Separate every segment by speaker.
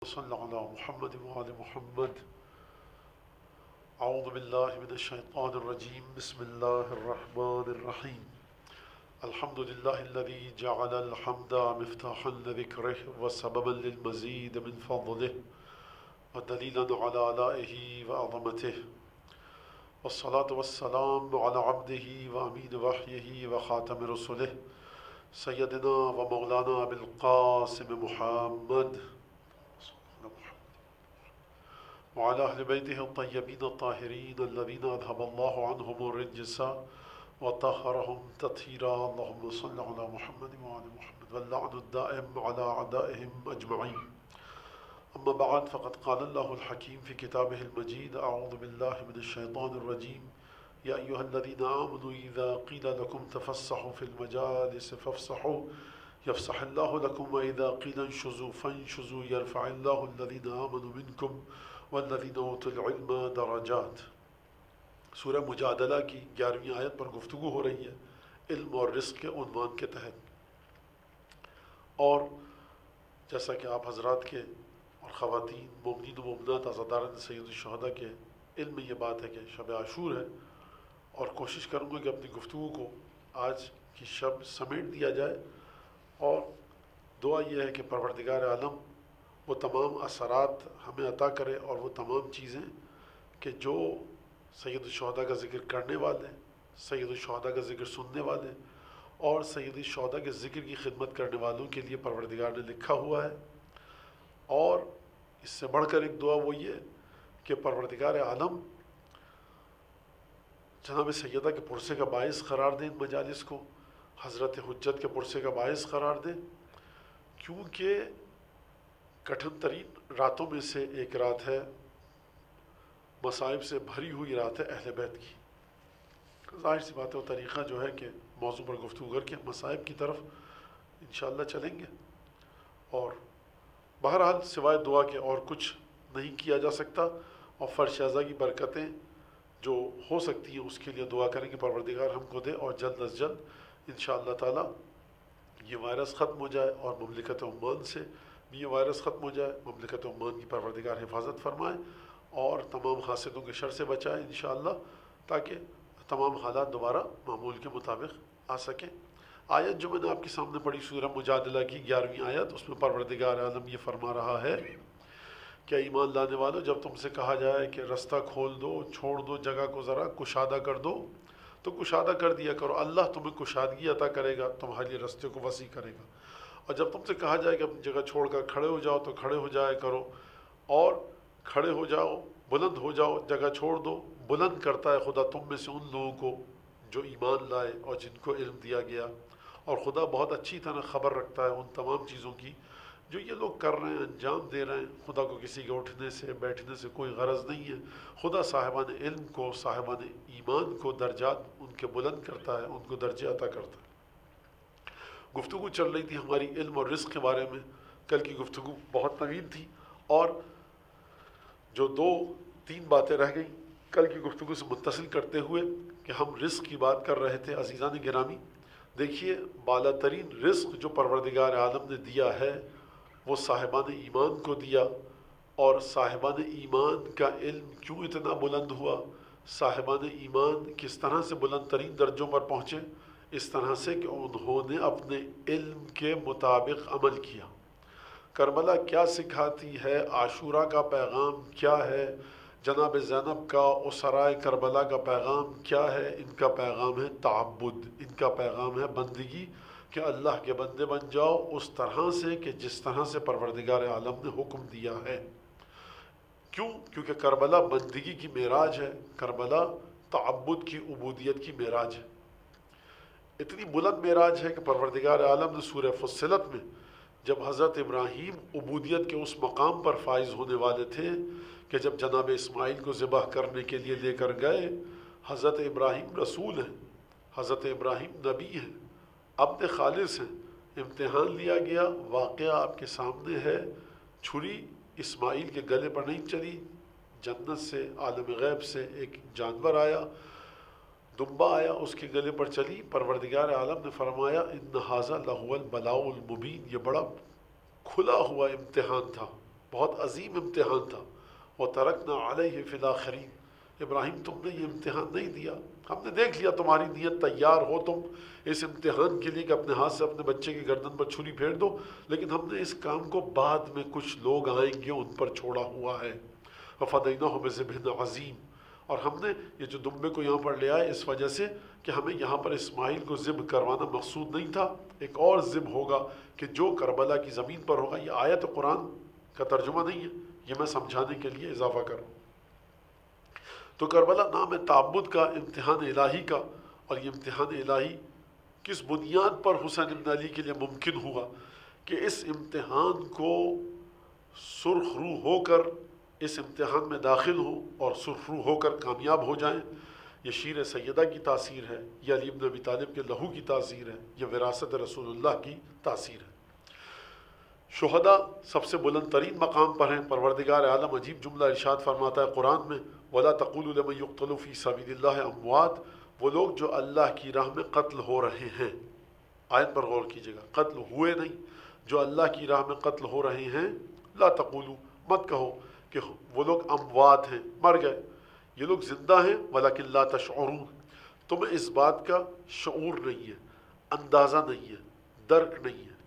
Speaker 1: صل على محمد وآل محمد. اعوذ باللہ من الشیطان الرجیم. بسم اللہ الرحمن الرحیم. الحمد للہ الذی جعل الحمد مفتاحا لذکرہ وسببا للمزید من فضلہ ودلیلا علی آلائہ وعظمتہ، والصلاة والسلام على عبده وامین وحیہ وخاتم رسلہ سیدنا و مولانا بالقاسم محمد وعلى أهل بيته الطيبين الطاهرين الذين أذهب الله عنهم الرجس وطهرهم تطهيرا. اللهم صل على محمد وعلى محمد واللعن الدائم على أعدائهم أجمعين. أما بعد، فقد قال الله الحكيم في كتابه المجيد: أعوذ بالله من الشيطان الرجيم. يا أيها الذين آمنوا إذا قيل لكم تفسحوا في المجالس فافسحوا يفسح الله لكم وإذا قيل انشزوا فانشزوا يرفع الله الذين آمنوا منكم والذین اوتوا العلم درجات. سورہ مجادلہ کی 11ویں آیت پر گفتگو ہو رہی ہے علم اور رزق کے عنوان کے تحت. اور جیسا کہ آپ حضرات کے اور خواتین مومنین و مومنات عزاداران سید الشہداء کے علم میں یہ بات ہے کہ شب عاشور ہے، اور کوشش کروں گا کہ اپنی گفتگو کو آج کی شب سمیٹ دیا جائے. اور دعا یہ ہے کہ پروردگار عالم وہ تمام اثرات ہمیں عطا کرے، اور وہ تمام چیزیں کہ جو سید الشہداء کا ذکر کرنے والے، سید الشہداء کا ذکر سننے والے اور سید الشہداء کے ذکر کی خدمت کرنے والوں کے لیے پروردگار نے لکھا ہوا ہے. اور اس سے بڑھ کر ایک دعا وہ یہ کہ پروردگار عالم جناب سیدہ کے پرسے کا باعث قرار دیں ان مجالس کو، حضرت حجت کے پرسے کا باعث قرار دیں، کیونکہ کٹھن ترین راتوں میں سے ایک رات ہے، مصائب سے بھری ہوئی رات ہے اہل بیت کی. ظاہر سی بات ہے وہ طریقہ جو ہے کہ موضوع پر گفتگو کر کے مصائب کی طرف انشاءاللہ چلیں گے. اور بہرحال سوائے دعا کے اور کچھ نہیں کیا جا سکتا، اور فرش اعضا کی برکتیں جو ہو سکتی ہیں اس کے لیے دعا کریں کہ پروردگار ہم کو دے، اور جلد از جلد انشاءاللہ تعالی یہ وائرس ختم ہو جائے اور مملکت عمان سے یہ وائرس ختم ہو جائے. مملکت عمان کی پروردگار حفاظت فرمائے اور تمام حاسدوں کے شر سے بچائے انشاءاللہ، تاکہ تمام حالات دوبارہ معمول کے مطابق آ سکیں. آیت جو میں نے آپ کے سامنے پڑھی سورہ مجادلہ کی 11ویں آیت، اس میں پروردگار عالم یہ فرما رہا ہے کہ ایمان لانے والو، جب تم سے کہا جائے کہ رستہ کھول دو، چھوڑ دو جگہ کو، ذرا کشادہ کر دو، تو کشادہ کر دیا کرو. اللہ تمہیں کشادگی عطا کرے گا، تمہارے رستے کو وسیع کرے گا. اور جب تم سے کہا جائے کہ اپنی جگہ چھوڑ کر کھڑے ہو جاؤ، تو کھڑے ہو جایا کرو، اور کھڑے ہو جاؤ، بلند ہو جاؤ، جگہ چھوڑ دو. بلند کرتا ہے خدا تم میں سے ان لوگوں کو جو ایمان لائے اور جن کو علم دیا گیا. اور خدا بہت اچھی طرح خبر رکھتا ہے ان تمام چیزوں کی جو یہ لوگ کر رہے ہیں، انجام دے رہے ہیں. خدا کو کسی کے اٹھنے سے بیٹھنے سے کوئی غرض نہیں ہے. خدا صاحبان علم کو، صاحبان ایمان کو درجات ان کے بلند کرتا ہے، ان کو درجے عطا کرتا ہے. گفتگو چل رہی تھی ہماری علم اور رزق کے بارے میں. کل کی گفتگو بہت طویل تھی، اور جو 2-3 باتیں رہ گئیں کل کی گفتگو سے متصل کرتے ہوئے کہ ہم رزق کی بات کر رہے تھے. عزیزان گرامی، دیکھیے بالا ترین رزق جو پروردگار عالم نے دیا ہے وہ صاحبان ایمان کو دیا. اور صاحبان ایمان کا علم کیوں اتنا بلند ہوا، صاحبان ایمان کس طرح سے بلند ترین درجوں پر پہنچے؟ اس طرح سے کہ انہوں نے اپنے علم کے مطابق عمل کیا. کربلا کیا سکھاتی ہے، عاشورہ کا پیغام کیا ہے، جناب زینب کا اسرائے کربلا کا پیغام کیا ہے؟ ان کا پیغام ہے تعبد، ان کا پیغام ہے بندگی، کہ اللہ کے بندے بن جاؤ اس طرح سے کہ جس طرح سے پروردگار عالم نے حکم دیا ہے. کیوں؟ کیونکہ کربلا بندگی کی معراج ہے، کربلا تعبد کی، عبودیت کی معراج ہے. اتنی بلند معراج ہے کہ پروردگار عالم نے سورہ فصلت میں جب حضرت ابراہیم عبودیت کے اس مقام پر فائز ہونے والے تھے کہ جب جناب اسماعیل کو ذبح کرنے کے لیے لے کر گئے، حضرت ابراہیم رسول ہیں، حضرت ابراہیم نبی ہیں، عبد خالص ہیں، امتحان لیا گیا. واقعہ آپ کے سامنے ہے. چھری اسماعیل کے گلے پر نہیں چلی، جنت سے، عالم غیب سے ایک جانور آیا، دمبا آیا، اس کے گلے پر چلی. پروردگار عالم نے فرمایا ان ھذا لہو البلاء المبین، یہ بڑا کھلا ہوا امتحان تھا، بہت عظیم امتحان تھا. وَتَرَكْنَا عَلَيْهِ فِي الْآخِرِينَ. ابراہیم تم نے یہ امتحان نہیں دیا، ہم نے دیکھ لیا تمہاری نیت، تیار ہو تم اس امتحان کے لیے کہ اپنے ہاتھ سے اپنے بچے کی گردن پر چھری پھیر دو، لیکن ہم نے اس کام کو بعد میں کچھ لوگ آئیں گے ان پر چھوڑا ہوا ہے. وَفَدَيْنَاهُ بِذِبْحٍ عَظِيمٍ. اور ہم نے یہ جو دمبے کو یہاں پر لے آئے اس وجہ سے کہ ہمیں یہاں پر اسماعیل کو ذبح کروانا مقصود نہیں تھا، ایک اور ذبح ہوگا کہ جو کربلا کی زمین پر ہوگا. یہ آیت قرآن کا ترجمہ نہیں ہے، یہ میں سمجھانے کے لیے اضافہ کروں. تو کربلا نام ہے تعبد کا، امتحان الہی کا. اور یہ امتحان الہی کس بنیاد پر حسین بن علی کے لیے ممکن ہوا کہ اس امتحان کو سرخ روح ہو کر اس امتحان میں داخل ہوں اور سرخ روح ہو کر کامیاب ہو جائیں. یہ شیر سیدہ کی تاثیر ہے، یہ علی بن ابی طالب کے لہو کی تاثیر ہے، یہ وراثت رسول اللہ کی تاثیر ہے. شہداء سب سے بلند ترین مقام پر ہیں. پروردگار عالم عجیب جملہ ارشاد فرماتا ہے قرآن میں، وَلَا تَقُولُوا لَمَن يُقْتَلُ فِي سَبِيلِ اللَّهِ أَمْوَاتٌ. وہ لوگ جو اللہ کی راہ میں قتل ہو رہے ہیں، آیت پر غور کیجئے گا، قتل ہوئے نہیں، جو اللہ کی راہ میں قتل ہو رہے ہیں. لا تقولوا، مت کہو کہ وہ لوگ اموات ہیں، مر گئے. یہ لوگ زندہ ہیں، ولیکن لا تشعرون. تمہیں اس بات کا شعور نہیں ہے، اندازہ نہیں ہے، درک نہیں ہے.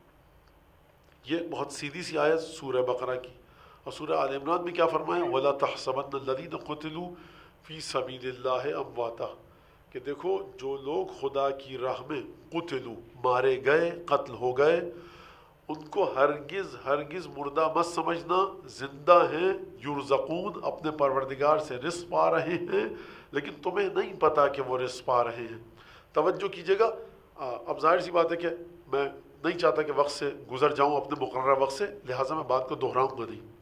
Speaker 1: یہ بہت سیدھی سی آیت سورہ بقرہ کی. اور سورہ آل عمران میں کیا فرمایا؟ وَلَا تَحْسَبَنَّ الَّذِينَ قُتِلُوا فِي سَبِيلِ اللَّهِ أَمْوَاتًا. کہ دیکھو جو لوگ خدا کی راہ میں قتلوا، مارے گئے، قتل ہو گئے، ان کو ہرگز ہرگز مردہ مت سمجھنا، زندہ ہیں. یرزقون، اپنے پروردگار سے رزق پا رہے ہیں، لیکن تمہیں نہیں پتا کہ وہ رزق پا رہے ہیں. توجہ کیجئے گا. اب ظاہر سی بات ہے کہ میں نہیں چاہتا کہ وقت سے گزر جاؤں اپنے مقررہ وقت سے، لہٰذا میں بات کو دہراؤں گا نہیں.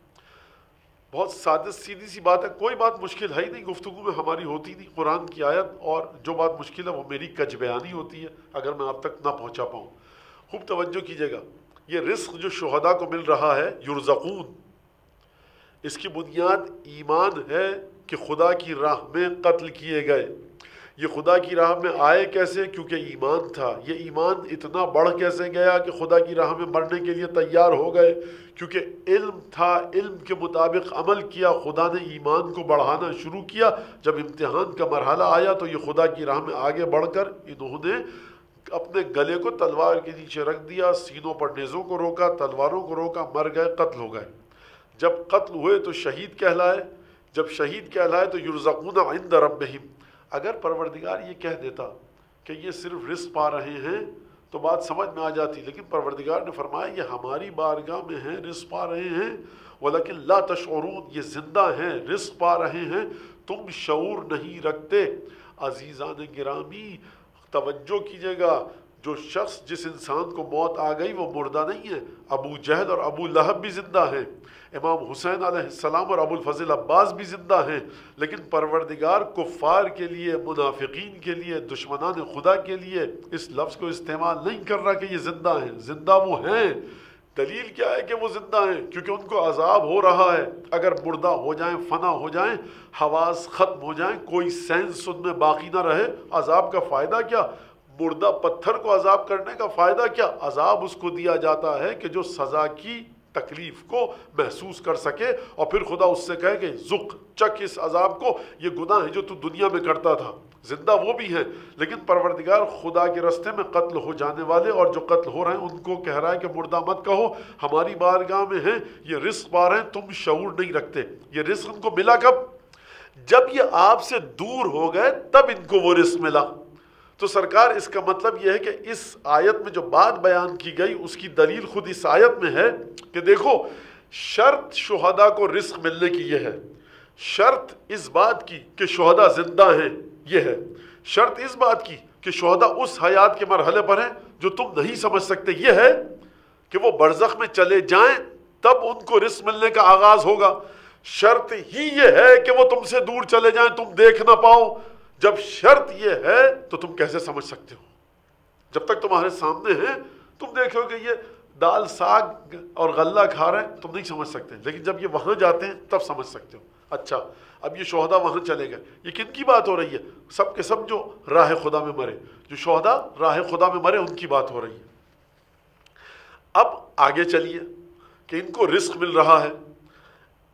Speaker 1: بہت سادہ سیدھی سی بات ہے، کوئی بات مشکل ہے ہی نہیں، گفتگو میں ہماری ہوتی نہیں. قرآن کی آیت، اور جو بات مشکل ہے وہ میری کج بیانی ہوتی ہے اگر میں آپ تک نہ پہنچا پاؤں. خوب توجہ کیجئے گا. یہ رزق جو شہداء کو مل رہا ہے، یرزقون، اس کی بنیاد ایمان ہے کہ خدا کی راہ میں قتل کیے گئے. یہ خدا کی راہ میں آئے کیسے؟ کیونکہ ایمان تھا. یہ ایمان اتنا بڑھ کیسے گیا کہ خدا کی راہ میں مرنے کے لیے تیار ہو گئے؟ کیونکہ علم تھا، علم کے مطابق عمل کیا، خدا نے ایمان کو بڑھانا شروع کیا. جب امتحان کا مرحلہ آیا تو یہ خدا کی راہ میں آگے بڑھ کر انہوں نے اپنے گلے کو تلوار کے نیچے رکھ دیا، سینوں پر نیزوں کو روکا، تلواروں کو روکا، مر گئے، قتل ہو گئے. جب قتل ہوئے تو شہید کہلائے. جب شہید کہلائے تو یرزقون عند ربہم. اگر پروردگار یہ کہہ دیتا کہ یہ صرف رزق پا رہے ہیں تو بات سمجھ میں آ جاتی، لیکن پروردگار نے فرمایا یہ ہماری بارگاہ میں ہیں، رزق پا رہے ہیں. ولیکن لا تشعرون، یہ زندہ ہیں، رزق پا رہے ہیں، تم شعور نہیں رکھتے. عزیزان گرامی توجہ کیجئے گا. جو شخص، جس انسان کو موت آ گئی وہ مردہ نہیں ہے. ابو جہل اور ابو لہب بھی زندہ ہیں، امام حسین علیہ السلام اور ابو الفضل عباس بھی زندہ ہیں، لیکن پروردگار کفار کے لیے، منافقین کے لیے، دشمنان خدا کے لیے اس لفظ کو استعمال نہیں کر رہا کہ یہ زندہ ہیں. زندہ وہ ہیں. دلیل کیا ہے کہ وہ زندہ ہیں؟ کیونکہ ان کو عذاب ہو رہا ہے. اگر مردہ ہو جائیں، فنا ہو جائیں، حواس ختم ہو جائیں، کوئی سینس ان میں باقی نہ رہے، عذاب کا فائدہ کیا؟ مردہ پتھر کو عذاب کرنے کا فائدہ کیا؟ عذاب اس کو دیا جاتا ہے کہ جو سزا کی تکلیف کو محسوس کر سکے، اور پھر خدا اس سے کہے کہ ذق، چک اس عذاب کو، یہ گناہ ہے جو تو دنیا میں کرتا تھا. زندہ وہ بھی ہیں، لیکن پروردگار خدا کے راستے میں قتل ہو جانے والے اور جو قتل ہو رہے ہیں ان کو کہہ رہا ہے کہ مردہ مت کہو، ہماری بارگاہ میں ہیں، یہ رزق پا رہے ہیں، تم شعور نہیں رکھتے. یہ رزق ان کو ملا کب؟ جب یہ آپ سے دور ہو گئے تب ان کو وہ رزق ملا. تو سرکار اس کا مطلب یہ ہے کہ اس آیت میں جو بات بیان کی گئی اس کی دلیل خود اس آیت میں ہے کہ دیکھو، شرط شہداء کو رزق ملنے کی یہ ہے، شرط اس بات کی کہ شہداء زندہ ہیں یہ ہے، شرط اس بات کی کہ شہداء اس حیات کے مرحلے پر ہیں جو تم نہیں سمجھ سکتے یہ ہے کہ وہ برزخ میں چلے جائیں تب ان کو رزق ملنے کا آغاز ہوگا. شرط ہی یہ ہے کہ وہ تم سے دور چلے جائیں، تم دیکھ نہ پاؤ. جب شرط یہ ہے تو تم کیسے سمجھ سکتے ہو؟ جب تک تمہارے سامنے ہیں تم دیکھو کہ یہ دال ساگ اور غلہ کھا رہے ہیں، تم نہیں سمجھ سکتے، لیکن جب یہ وہاں جاتے ہیں تب سمجھ سکتے ہو. اچھا، اب یہ شہداء وہاں چلے گئے، یہ کن کی بات ہو رہی ہے؟ سب کے سب جو راہ خدا میں مرے، جو شہداء راہ خدا میں مرے، ان کی بات ہو رہی ہے. اب آگے چلیے کہ ان کو رزق مل رہا ہے.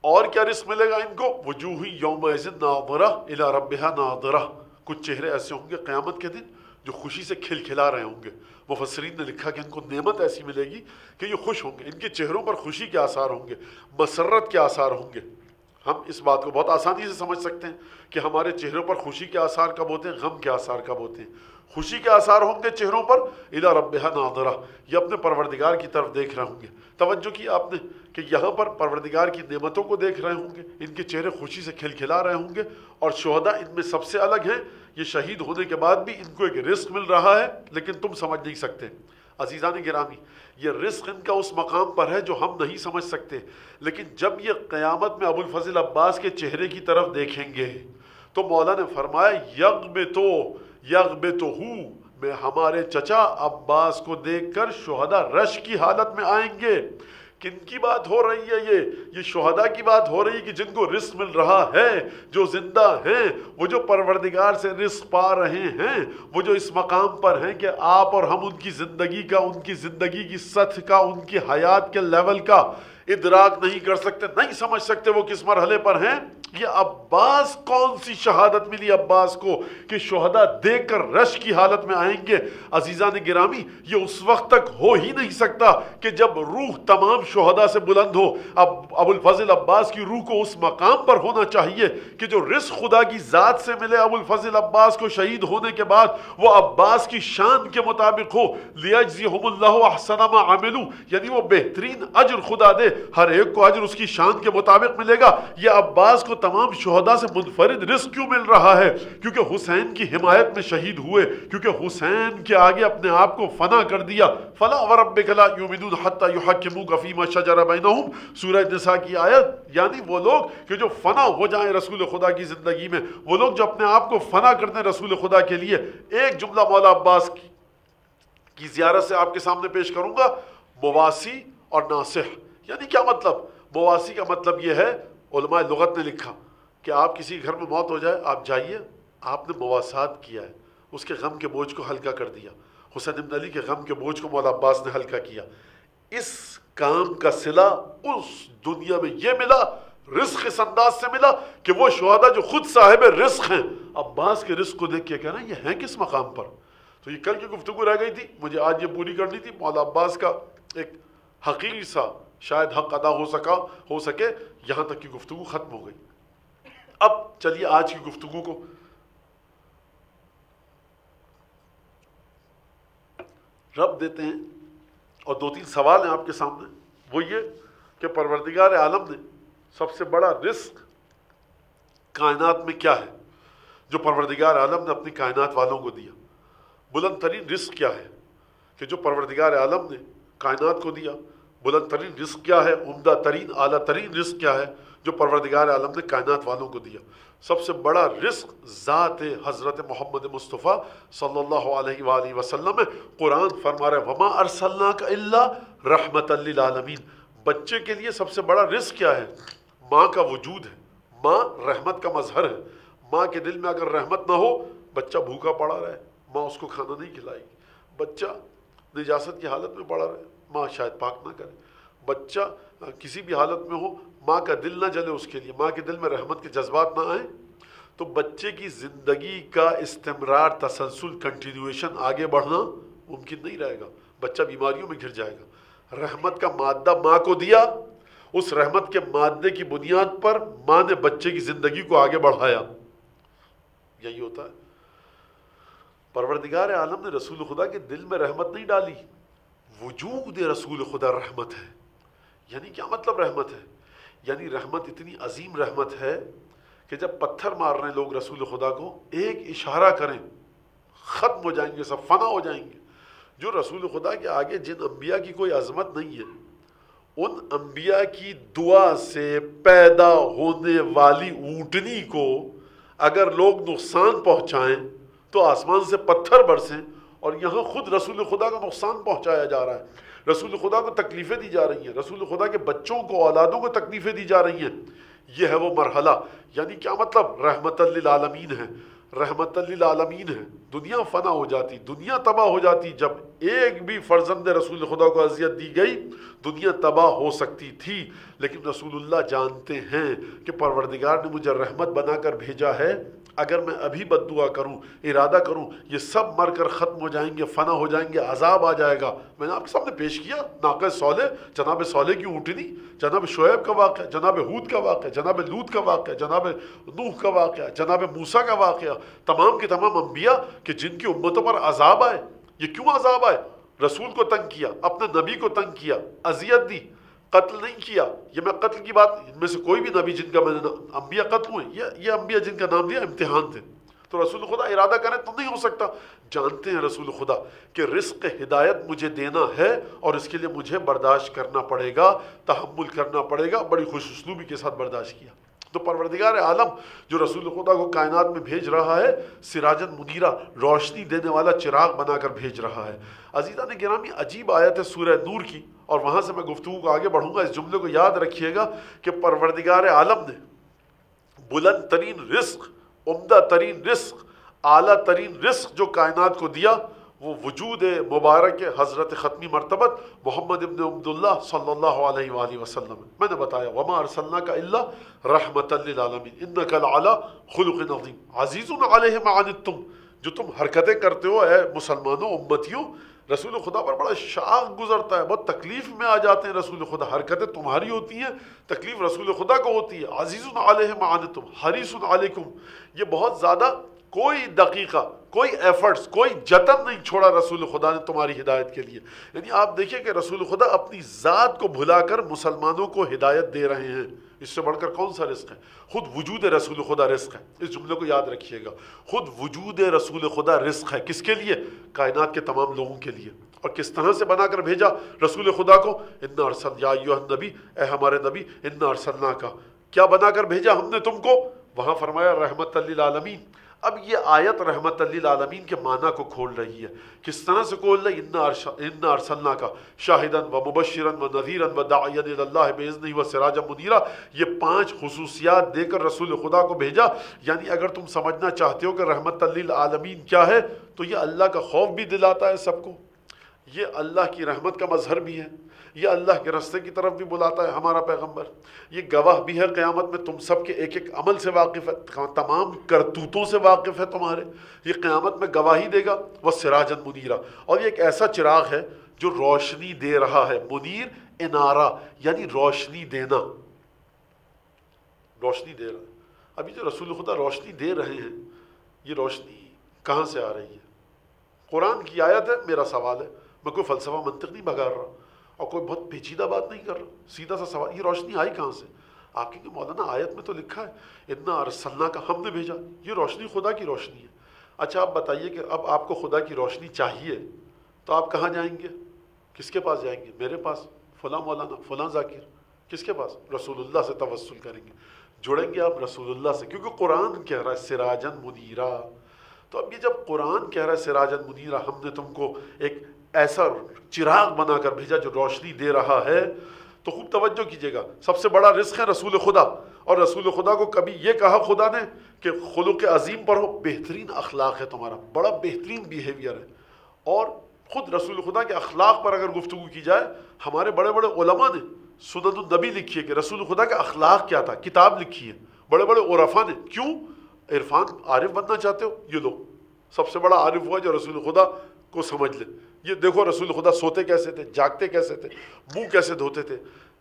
Speaker 1: اور کیا رزق ملے گا ان کو؟ وجوہ یومئذ ناظرہ الی ربہا ناظرہ، کچھ چہرے ایسے ہوں گے قیامت کے دن جو خوشی سے کھلکھلا رہے ہوں گے. مفسرین نے لکھا کہ ان کو نعمت ایسی ملے گی کہ یہ خوش ہوں گے، ان کے چہروں پر خوشی کے آثار ہوں گے، مسرت کے آثار ہوں گے. ہم اس بات کو بہت آسانی سے سمجھ سکتے ہیں کہ ہمارے چہروں پر خوشی کے آثار کب ہوتے ہیں، غم کے آثار کب ہوتے ہیں. خوشی کے آثار ہوں گے چہروں پر، الی ربہا ناظرہ، یہ اپنے پروردگار کی طرف دیکھ رہے ہوں گے. توجہ کی آپ نے کہ یہاں پر پروردگار کی نعمتوں کو دیکھ رہے ہوں گے، ان کے چہرے خوشی سے کھلکھلا رہے ہوں گے. اور شہداء ان میں سب سے الگ ہیں، یہ شہید ہونے کے بعد بھی ان کو ایک رزق مل رہا ہے لیکن تم سمجھ نہیں سکتے. عزیزان گرامی، یہ رزق ان کا اس مقام پر ہے جو ہم نہیں سمجھ سکتے، لیکن جب یہ قیامت میں ابوالفضل عباس کے چہرے کی طرف دیکھیں گے تو مولا نے فرمایا یغبطہ، میں ہمارے چچا عباس کو دیکھ کر شہداء رش کی حالت میں آئیں گے. کن کی بات ہو رہی ہے؟ یہ شہداء کی بات ہو رہی ہے کہ جن کو رزق مل رہا ہے، جو زندہ ہیں، وہ جو پروردگار سے رزق پا رہے ہیں، وہ جو اس مقام پر ہیں کہ آپ اور ہم ان کی زندگی کا، ان کی زندگی کی سطح کا، ان کی حیات کے لیول کا ادراک نہیں کر سکتے، نہیں سمجھ سکتے وہ کس مرحلے پر ہیں. یہ عباس کون سی شہادت ملی عباس کو کہ شہداء دیکھ کر رش کی حالت میں آئیں گے. عزیزان گرامی، یہ اس وقت تک ہو ہی نہیں سکتا کہ جب روح تمام شہداء سے بلند ہو. اب ابوالفضل عباس کی روح کو اس مقام پر ہونا چاہیے کہ جو رزق خدا کی ذات سے ملے ابوالفضل عباس کو شہید ہونے کے بعد، وہ عباس کی شان کے مطابق ہو. لیجزیہم اللہ احسن ما عملوا، یعنی وہ بہترین اجر خدا دے، ہر ایک کو اجر اس کی شان کے مطابق ملے گا. یہ عباس کو تمام شہداء سے منفرد رزق کیوں مل رہا ہے؟ کیونکہ حسین کی حمایت میں شہید ہوئے، کیونکہ حسین کے آگے اپنے آپ کو فنا کر دیا. فلا وربک لا یؤمنون حتی یحکموک فیما شجر بینہم، سورہ نساء کی آیت. یعنی وہ لوگ کہ جو فنا ہو جائیں رسول خدا کی زندگی میں، وہ لوگ جو اپنے آپ کو فنا کر دیں رسول خدا کے لیے. ایک جملہ مولا عباس کی زیارت سے آپ کے سامنے پیش کروں گا، مواسی اور ناصح. یعنی کیا مطلب؟ مواسی کا مطلب یہ ہے، علماء لغت نے لکھا کہ آپ کسی گھر میں موت ہو جائے، آپ جائیے، آپ نے مواسات کیا ہے، اس کے غم کے بوجھ کو ہلکا کر دیا. حسین بن علی کے غم کے بوجھ کو مولا عباس نے ہلکا کیا. اس کام کا صلہ اس دنیا میں یہ ملا، رزق اس انداز سے ملا کہ وہ شہداء جو خود صاحب رزق ہیں، عباس کے رزق کو دیکھ کے کہنا یہ ہیں کس مقام پر. تو یہ کل کی گفتگو رہ گئی تھی، مجھے آج یہ پوری کرنی تھی. مولا عباس کا ایک حقیقی سا شاید حق ادا ہو سکے، یہاں تک کی گفتگو ختم ہو گئی. اب چلیے آج کی گفتگو کو رب دیتے ہیں، اور دو تین سوال ہیں آپ کے سامنے. وہ یہ کہ پروردگار عالم نے سب سے بڑا رزق کائنات میں کیا ہے جو پروردگار عالم نے اپنی کائنات والوں کو دیا؟ بلند ترین رزق کیا ہے کہ جو پروردگار عالم نے کائنات کو دیا؟ بلند ترین رزق کیا ہے؟ عمدہ ترین اعلیٰ ترین رزق کیا ہے جو پروردگار عالم نے کائنات والوں کو دیا؟ سب سے بڑا رزق ذات حضرت محمد مصطفیٰ صلی اللہ علیہ وآلہ وسلم ہے. قرآن فرما رہا ہے وما ارسلناک الا رحمۃ للعالمین. بچے کے لیے سب سے بڑا رزق کیا ہے؟ ماں کا وجود ہے. ماں رحمت کا مظہر ہے. ماں کے دل میں اگر رحمت نہ ہو، بچہ بھوکا پڑا رہے، ماں اس کو کھانا نہیں کھلائے گی. بچہ نجاست کی حالت میں پڑا رہے، ماں شاید پاک نہ کرے. بچہ کسی بھی حالت میں ہو، ماں کا دل نہ جلے اس کے لیے، ماں کے دل میں رحمت کے جذبات نہ آئیں، تو بچے کی زندگی کا استمرار، تسلسل، کنٹینویشن، آگے بڑھنا ممکن نہیں رہے گا. بچہ بیماریوں میں گھر جائے گا. رحمت کا مادہ ماں کو دیا، اس رحمت کے مادے کی بنیاد پر ماں نے بچے کی زندگی کو آگے بڑھایا. یہی ہوتا ہے. پروردگار عالم نے رسول خدا کے دل میں رحمت نہیں ڈالی، وجود رسول خدا رحمت ہے. یعنی کیا مطلب رحمت ہے؟ یعنی رحمت اتنی عظیم رحمت ہے کہ جب پتھر مار رہے ہیں لوگ رسول خدا کو، ایک اشارہ کریں ختم ہو جائیں گے، سب فنا ہو جائیں گے. جو رسول خدا کے آگے جن انبیاء کی کوئی عظمت نہیں ہے، ان انبیاء کی دعا سے پیدا ہونے والی اونٹنی کو اگر لوگ نقصان پہنچائیں تو آسمان سے پتھر برسیں، اور یہاں خود رسول خدا کو نقصان پہنچایا جا رہا ہے. رسول خدا کو تکلیفیں دی جا رہی ہیں، رسول خدا کے بچوں کو، اولادوں کو تکلیفیں دی جا رہی ہیں. یہ ہے وہ مرحلہ. یعنی کیا مطلب؟ رحمت للعالمین ہے. رحمت للعالمین ہے. دنیا فنا ہو جاتی، دنیا تباہ ہو جاتی. جب ایک بھی فرزند رسول خدا کو اذیت دی گئی دنیا تباہ ہو سکتی تھی. لیکن رسول اللہ جانتے ہیں کہ پروردگار نے مجھے رحمت بنا کر بھیجا ہے. اگر میں ابھی بد دعا کروں، ارادہ کروں، یہ سب مر کر ختم ہو جائیں گے، فنا ہو جائیں گے، عذاب آ جائے گا. میں نے آپ کے سامنے پیش کیا ناقہ صالح، جناب صالح کی اونٹنی، جناب شعیب کا واقعہ، جناب ہود کا واقعہ، جناب لوط کا واقعہ، جناب نوح کا واقعہ، جناب موسیٰ کا واقعہ. تمام کے تمام انبیاء کہ جن کی امتوں پر عذاب آئے. یہ کیوں عذاب آئے؟ رسول کو تنگ کیا، اپنے نبی کو تنگ کیا، اذیت دی، قتل نہیں کیا. یہ میں قتل کی بات، ان میں سے کوئی بھی نبی جن کا میں نے انبیاء قتل ہوئے، یہ انبیاء جن کا نام دیا امتحان تھے. تو رسول خدا ارادہ کریں تو نہیں ہو سکتا. جانتے ہیں رسول خدا کہ رزق ہدایت مجھے دینا ہے اور اس کے لیے مجھے برداشت کرنا پڑے گا، تحمل کرنا پڑے گا. بڑی خوش اسلوبی کے ساتھ برداشت کیا. تو پروردگار عالم جو رسول خدا کو کائنات میں بھیج رہا ہے، سراجن منیرہ، روشنی دینے والا چراغ بنا کر بھیج رہا ہے. عزیزان گرامی، عجیب آیت ہے سورہ نور کی، اور وہاں سے میں گفتگو کو آگے بڑھوں گا. اس جملے کو یاد رکھیے گا کہ پروردگار عالم نے بلند ترین رزق، عمدہ ترین رزق، اعلیٰ ترین رزق جو کائنات کو دیا وہ وجود مبارک حضرت ختمی مرتبت محمد ابن عبداللہ صلی اللہ علیہ وآلہ وسلم. میں نے بتایا وما ارسلناک الا رحمۃ للعالمین انک لعلی خلق عظیم عزیز علیہ ما عنتم. جو تم حرکتیں کرتے ہو اے مسلمانوں، امتیوں، رسول خدا پر بڑا شاق گزرتا ہے، بہت تکلیف میں آ جاتے ہیں رسول خدا. حرکتیں تمہاری ہوتی ہیں، تکلیف رسول خدا کو ہوتی ہے. عزیز علیہ ما عنتم حریص علیکم. یہ بہت زیادہ کوئی دقیقہ، کوئی ایفرٹس، کوئی جتن نہیں چھوڑا رسول خدا نے تمہاری ہدایت کے لیے. یعنی آپ دیکھیں کہ رسول خدا اپنی ذات کو بھلا کر مسلمانوں کو ہدایت دے رہے ہیں. اس سے بڑھ کر کون سا رزق ہے؟ خود وجود رسول خدا رزق ہے. اس جملے کو یاد رکھیے گا، خود وجود رسول خدا رزق ہے. کس کے لیے؟ کائنات کے تمام لوگوں کے لیے. اور کس طرح سے بنا کر بھیجا رسول خدا کو؟ انا ارسل یا ایھا النبی، اے ہمارے نبی، انا ارسلناک، کیا بنا کر بھیجا ہم نے تم کو؟ وہاں فرمایا رحمت للعالمین. اب یہ آیت رحمت للعالمین کے معنی کو کھول رہی ہے. کس طرح سے کھول رہی؟ انا ارسلناک شاہدا ومبشرا ونذیرا وداعیا الی اللہ باذنہ وسراجا منیرا. یہ 5 خصوصیات دے کر رسول خدا کو بھیجا. یعنی اگر تم سمجھنا چاہتے ہو کہ رحمت للعالمین کیا ہے تو یہ اللہ کا خوف بھی دلاتا ہے سب کو، یہ اللہ کی رحمت کا مظہر بھی ہے، یہ اللہ کے راستے کی طرف بھی بلاتا ہے ہمارا پیغمبر. یہ گواہ بھی ہے قیامت میں، تم سب کے ایک ایک عمل سے واقف ہے، تمام کرتوتوں سے واقف ہے تمہارے. یہ قیامت میں گواہی دے گا. وسراجا منیرا، اور یہ ایک ایسا چراغ ہے جو روشنی دے رہا ہے. منیر انارہ یعنی روشنی دینا، روشنی دے رہا ہے. ابھی جو رسول خدا روشنی دے رہے ہیں، یہ روشنی کہاں سے آ رہی ہے؟ قرآن کی آیت ہے. میرا سوال ہے، میں کوئی فلسفہ منطق نہیں بگاڑ رہا اور کوئی بہت پیچیدہ بات نہیں کر رہا، سیدھا سا سوال، یہ روشنی آئی کہاں سے؟ آپ کہیں گے مولانا آیت میں تو لکھا ہے انا ارسلناک، ہم نے بھیجا. یہ روشنی خدا کی روشنی ہے. اچھا آپ بتائیے کہ اب آپ کو خدا کی روشنی چاہیے تو آپ کہاں جائیں گے؟ کس کے پاس جائیں گے؟ میرے پاس، فلاں مولانا، فلاں ذاکر. کس کے پاس؟ رسول اللہ سے توسل کریں گے. جڑیں گے آپ رسول اللہ سے، کیونکہ قرآن کہہ رہا ہے سراجن منیرا. تو اب یہ جب قرآن کہہ رہا ہے سراجن منیرا، ہم نے تم کو ایک ایسا چراغ بنا کر بھیجا جو روشنی دے رہا ہے، تو خوب توجہ کیجئے گا. سب سے بڑا رزق ہے رسول خدا. اور رسول خدا کو کبھی یہ کہا خدا نے کہ خلق عظیم پر ہو، بہترین اخلاق ہے تمہارا، بڑا بہترین بیہیویئر ہے. اور خود رسول خدا کے اخلاق پر اگر گفتگو کی جائے، ہمارے بڑے بڑے علماء نے سنن النبی لکھی ہے کہ رسول خدا کا اخلاق کیا تھا، کتاب لکھی ہے بڑے بڑے عرفاء نے. کیوں؟ عرفان عارف بننا چاہتے ہو؟ یہ لو، سب سے بڑا عارف ہوا جو رسول خدا کو سمجھ لے. یہ دیکھو رسول خدا سوتے کیسے تھے، جاگتے کیسے تھے، منہ کیسے دھوتے تھے،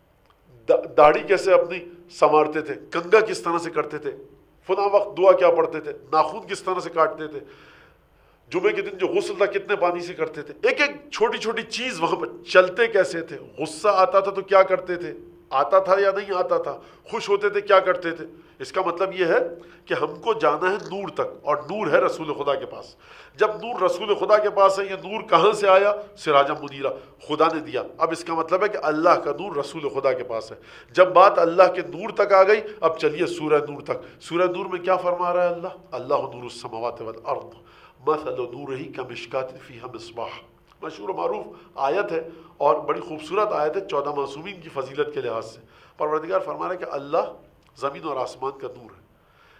Speaker 1: داڑھی کیسے اپنی سنوارتے تھے، کنگھا کس طرح سے کرتے تھے، فلاں وقت دعا کیا پڑھتے تھے، ناخن کس طرح سے کاٹتے تھے، جمعے کے دن جو غسل تھا کتنے پانی سے کرتے تھے. ایک ایک چھوٹی چھوٹی چیز وہاں پر. چلتے کیسے تھے، غصہ آتا تھا تو کیا کرتے تھے، آتا تھا یا نہیں آتا تھا، خوش ہوتے تھے کیا کرتے تھے. اس کا مطلب یہ ہے کہ ہم کو جانا ہے نور تک، اور نور ہے رسول خدا کے پاس. جب نور رسول خدا کے پاس ہے، یہ نور کہاں سے آیا؟ سراجا منیرا، خدا نے دیا. اب اس کا مطلب ہے کہ اللہ کا نور رسول خدا کے پاس ہے. جب بات اللہ کے نور تک آ گئی، اب چلیے سورہ نور تک. سورہ نور میں کیا فرما رہا ہے اللہ؟ اللہ نور السماوات والارض مثل نورہ کمشکات فیہا مصباح. مشہور و معروف آیت ہے اور بڑی خوبصورت آیت ہے 14 معصومین کی فضیلت کے لحاظ سے. پروردگار فرما رہا ہے کہ اللہ زمین اور آسمان کا نور ہے.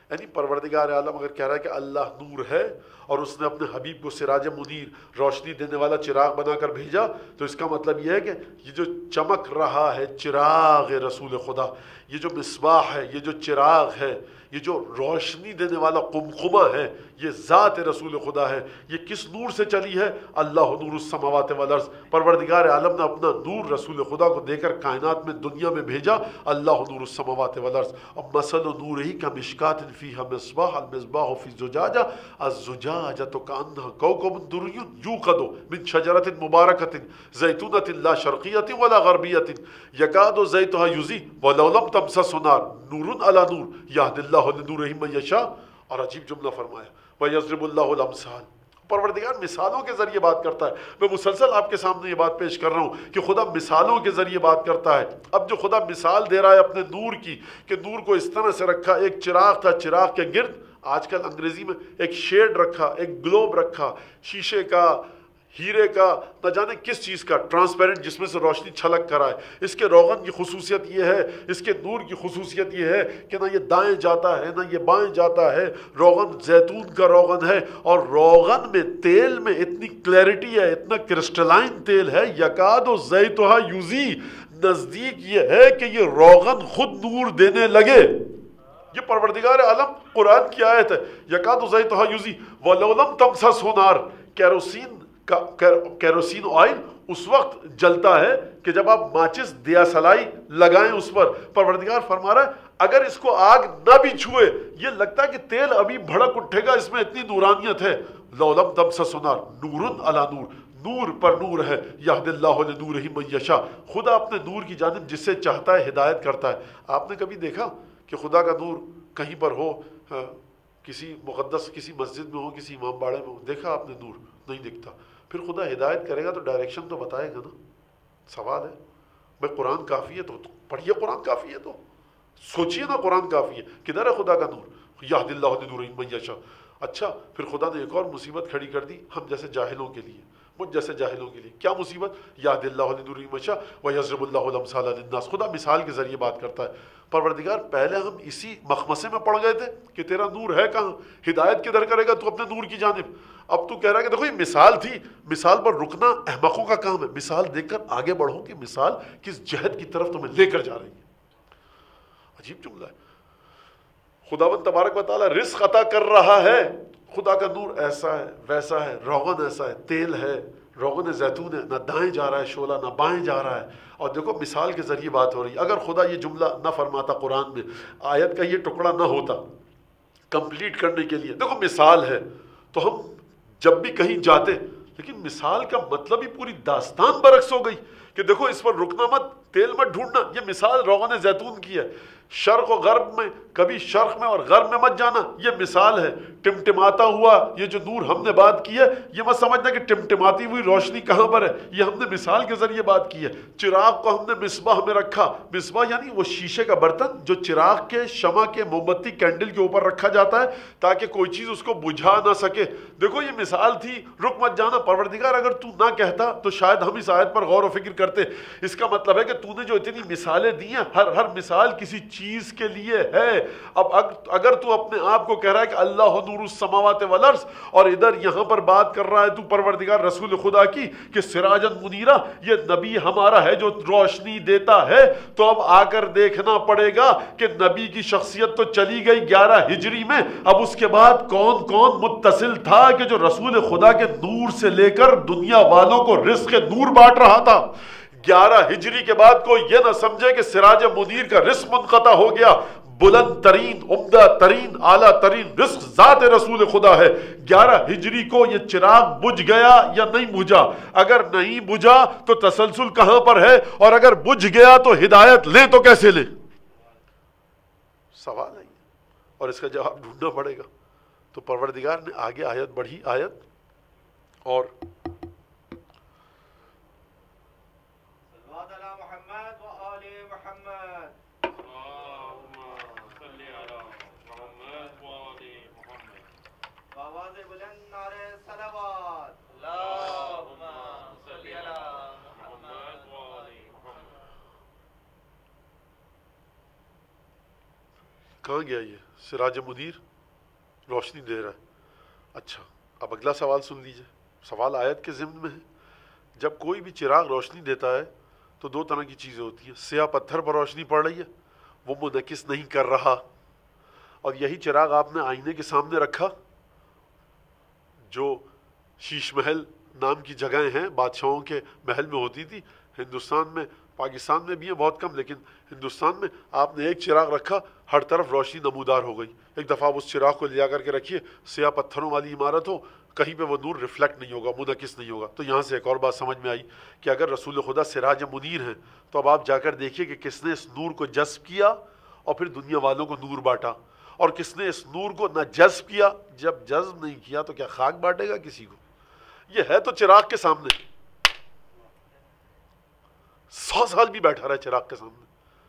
Speaker 1: یعنی پروردگار عالم اگر کہہ رہا ہے کہ اللہ نور ہے اور اس نے اپنے حبیب کو سراج منیر، روشنی دینے والا چراغ بنا کر بھیجا، تو اس کا مطلب یہ ہے کہ یہ جو چمک رہا ہے چراغ رسول خدا، یہ جو مصباح ہے، یہ جو چراغ ہے، یہ جو روشنی دینے والا قمقمہ ہے، یہ ذات رسول خدا ہے۔ یہ کس نور سے چلی ہے؟ اللہ نور السماوات والارض۔ پروردگار عالم نے اپنا نور رسول خدا کو دے کر کائنات میں دنیا میں بھیجا، اللہ نور السماوات والارض۔ اب مثل نورہ کمشکاۃ فیہا مصباح، المصباح فی زجاجہ، الزجاجۃ کأنہا کوکب دری یوقد من شجرۃ مبارکۃ زیتونۃ لا شرقیۃ ولا غربیۃ یکاد زیتها یضیء ولو لم تمسسہ نار نور علی نور یہدی اللہ لنورہ من یشاء۔ اور عجیب جملہ فرمایا، وَيَضْرِبُ اللَّهُ الْأَمْثَالَ۔ پروردگار مثالوں کے ذریعے بات کرتا ہے۔ میں مسلسل آپ کے سامنے یہ بات پیش کر رہا ہوں کہ خدا مثالوں کے ذریعے بات کرتا ہے۔ اب جو خدا مثال دے رہا ہے اپنے نور کی، کہ نور کو اس طرح سے رکھا، ایک چراغ تھا، چراغ کے گرد آج کل انگریزی میں ایک شیڈ رکھا، ایک گلوب رکھا، شیشے کا، ہیرے کا، نہ جانے کس چیز کا، ٹرانسپیرنٹ، جس میں سے روشنی چھلک کر آئے۔ اس کے روغن کی خصوصیت یہ ہے، اس کے نور کی خصوصیت یہ ہے کہ نہ یہ دائیں جاتا ہے نہ یہ بائیں جاتا ہے۔ روغن زیتون کا روغن ہے، اور روغن میں، تیل میں اتنی کلیئرٹی ہے، اتنا کرسٹلائن تیل ہے، یکاد و زیتھا یوزی، نزدیک یہ ہے کہ یہ روغن خود نور دینے لگے۔ یہ پروردگار عالم قرآن کی آیت ہے، یکاد و زیتھا یوزی ولو لم تمسسہ نار۔ کیروسین آئل اس وقت جلتا ہے کہ جب آپ ماچس دیا سلائی لگائیں اس پر۔ پروردگار فرما رہا ہے اگر اس کو آگ نہ بھی چھوئے، یہ لگتا ہے کہ تیل ابھی بھڑک اٹھے گا، اس میں اتنی نورانیت ہے۔ لو لم تمسسہ نار نور علی نور، نور پر نور ہے، یہدی اللہ لنورہ من یشاء۔ خدا اپنے نور کی جانب جس سے چاہتا ہے ہدایت کرتا ہے۔ آپ نے کبھی دیکھا کہ خدا کا نور کہیں پر ہو، کسی مقدس کسی مسجد میں ہو، کسی امام باڑے میں ہو، دیکھا آپ نے نور؟ نہیں دکھتا۔ پھر خدا ہدایت کرے گا تو ڈائریکشن تو بتائے گا نا۔ سوال ہے بھائی قرآن کافی ہے تو پڑھیے، قرآن کافی ہے تو سوچیے نا، قرآن کافی ہے۔ کدھر ہے خدا کا نور؟ یہدی اللہ لنورہ من یشاء۔ اچھا پھر خدا نے ایک اور مصیبت کھڑی کر دی ہم جیسے جاہلوں کے لیے، مجھ جیسے جاہلوں کے لیے۔ کیا مصیبت؟ یہدی اللہ لنورہ من یشاء ویضرب اللہ الامثال للناس۔ خدا مثال کے ذریعے بات کرتا ہے۔ پروردگار پہلے ہم اسی مخمسے میں پڑ گئے تھے کہ تیرا نور ہے کہاں، ہدایت کدھر کرے گا تو اپنے نور کی جانب۔ اب تو کہہ رہا ہے کہ دیکھو یہ مثال تھی، مثال پر رکنا احمقوں کا کام ہے۔ مثال دیکھ کر آگے بڑھو کہ مثال کس جہت کی طرف تمہیں لے کر جا رہی ہے۔ عجیب جملہ ہے۔ خداوند تبارک و تعالیٰ رزق عطا کر رہا ہے، خدا کا نور ایسا ہے ویسا ہے، روغن ایسا ہے، تیل ہے، روغن زیتون ہے، نہ دائیں جا رہا ہے شعلہ نہ بائیں جا رہا ہے۔ اور دیکھو مثال کے ذریعے بات ہو رہی ہے۔ اگر خدا یہ جملہ نہ فرماتا قرآن میں، آیت کا یہ ٹکڑا نہ ہوتا کمپلیٹ کرنے کے لیے، دیکھو مثال ہے، تو ہم جب بھی کہیں جاتے، لیکن مثال کا مطلب ہی پوری داستان برعکس ہو گئی کہ دیکھو اس پر رکنا مت، تیل مت ڈھونڈنا، یہ مثال روغن زیتون کی ہے۔ شرق و غرب میں، کبھی شرق میں اور غرب میں مت جانا، یہ مثال ہے۔ ٹمٹماتا ہوا یہ جو نور ہم نے بات کی ہے، یہ مت سمجھنا کہ ٹمٹماتی ہوئی روشنی کہاں پر ہے، یہ ہم نے مثال کے ذریعے بات کی ہے۔ چراغ کو ہم نے مصباح میں رکھا، مصباح یعنی وہ شیشے کا برتن جو چراغ کے، شمع کے، موم بتی، کینڈل کے اوپر رکھا جاتا ہے تاکہ کوئی چیز اس کو بجھا نہ سکے۔ دیکھو یہ مثال تھی، رک مت جانا۔ پروردگار اگر تو نہ کہتا تو شاید ہم اس آیت پر غور و فکر کرتے۔ اس کا مطلب ہے کہ تو نے جو اتنی مثالیں دی ہیں، ہر مثال کسی چیز کے لیے ہے۔ اب اگر تو اپنے آپ کو کہہ رہا ہے کہ اللہ نور السماوات والارض، اور ادھر یہاں پر بات کر رہا ہے تو پروردگار رسول خدا کی کہ سراجا منیرہ، یہ نبی ہمارا ہے جو روشنی دیتا ہے، تو اب آ کر دیکھنا پڑے گا کہ نبی کی شخصیت تو چلی گئی 11 ہجری میں، اب اس کے بعد کون کون متصل تھا کہ جو رسول خدا کے نور سے لے کر دنیا والوں کو رزق نور بانٹ رہا تھا۔ 11 ہجری کے بعد کوئی یہ نہ سمجھے کہ سراج منیر کا رزق منقطع ہو گیا۔ بلند ترین، عمدہ ترین، اعلیٰ ترین رزق ذات رسول خدا ہے۔ 11 ہجری کو یہ چراغ بجھ گیا یا نہیں بجھا؟ اگر نہیں بجھا تو تسلسل کہاں پر ہے، اور اگر بجھ گیا تو ہدایت لیں تو کیسے لیں؟ سوال ہے اور اس کا جواب ڈھونڈنا پڑے گا۔ تو پروردگار نے آگے آیت بڑھی، آیت اور کہاں گیا یہ سراج منیر؟ روشنی دے رہا ہے. اچھا اب اگلا سوال سن لیجئے. سوال آیت کے ضمن میں ہے. جب کوئی بھی چراغ روشنی دیتا ہے تو دو طرح کی چیزیں ہوتی ہیں. سیاہ پتھر پر روشنی پڑ رہی ہے، وہ منعکس نہیں کر رہا، اور یہی چراغ آپ نے آئینے کے سامنے رکھا. جو شیش محل نام کی جگہیں ہیں بادشاہوں کے محل میں ہوتی تھی، ہندوستان میں، پاکستان میں بھی ہیں بہت کم، لیکن ہندوستان میں آپ نے ایک چراغ رکھا، ہر طرف روشنی نمودار ہو گئی. ایک دفعہ آپ اس چراغ کو لیا کر کے رکھیے، سیاہ پتھروں والی عمارت ہو، کہیں پہ وہ نور ریفلیکٹ نہیں ہوگا، منعکس نہیں ہوگا. تو یہاں سے ایک اور بات سمجھ میں آئی کہ اگر رسول خدا سراج منیر ہیں تو اب آپ جا کر دیکھیے کہ کس نے اس نور کو جذب کیا اور پھر دنیا والوں کو نور بانٹا، اور کس نے اس نور کو نہ جذب کیا. جب جذب نہیں کیا تو کیا خاک بانٹے گا کسی کو؟ یہ ہے تو چراغ کے سامنے، 100 سال بھی بیٹھا رہا چراغ کے سامنے،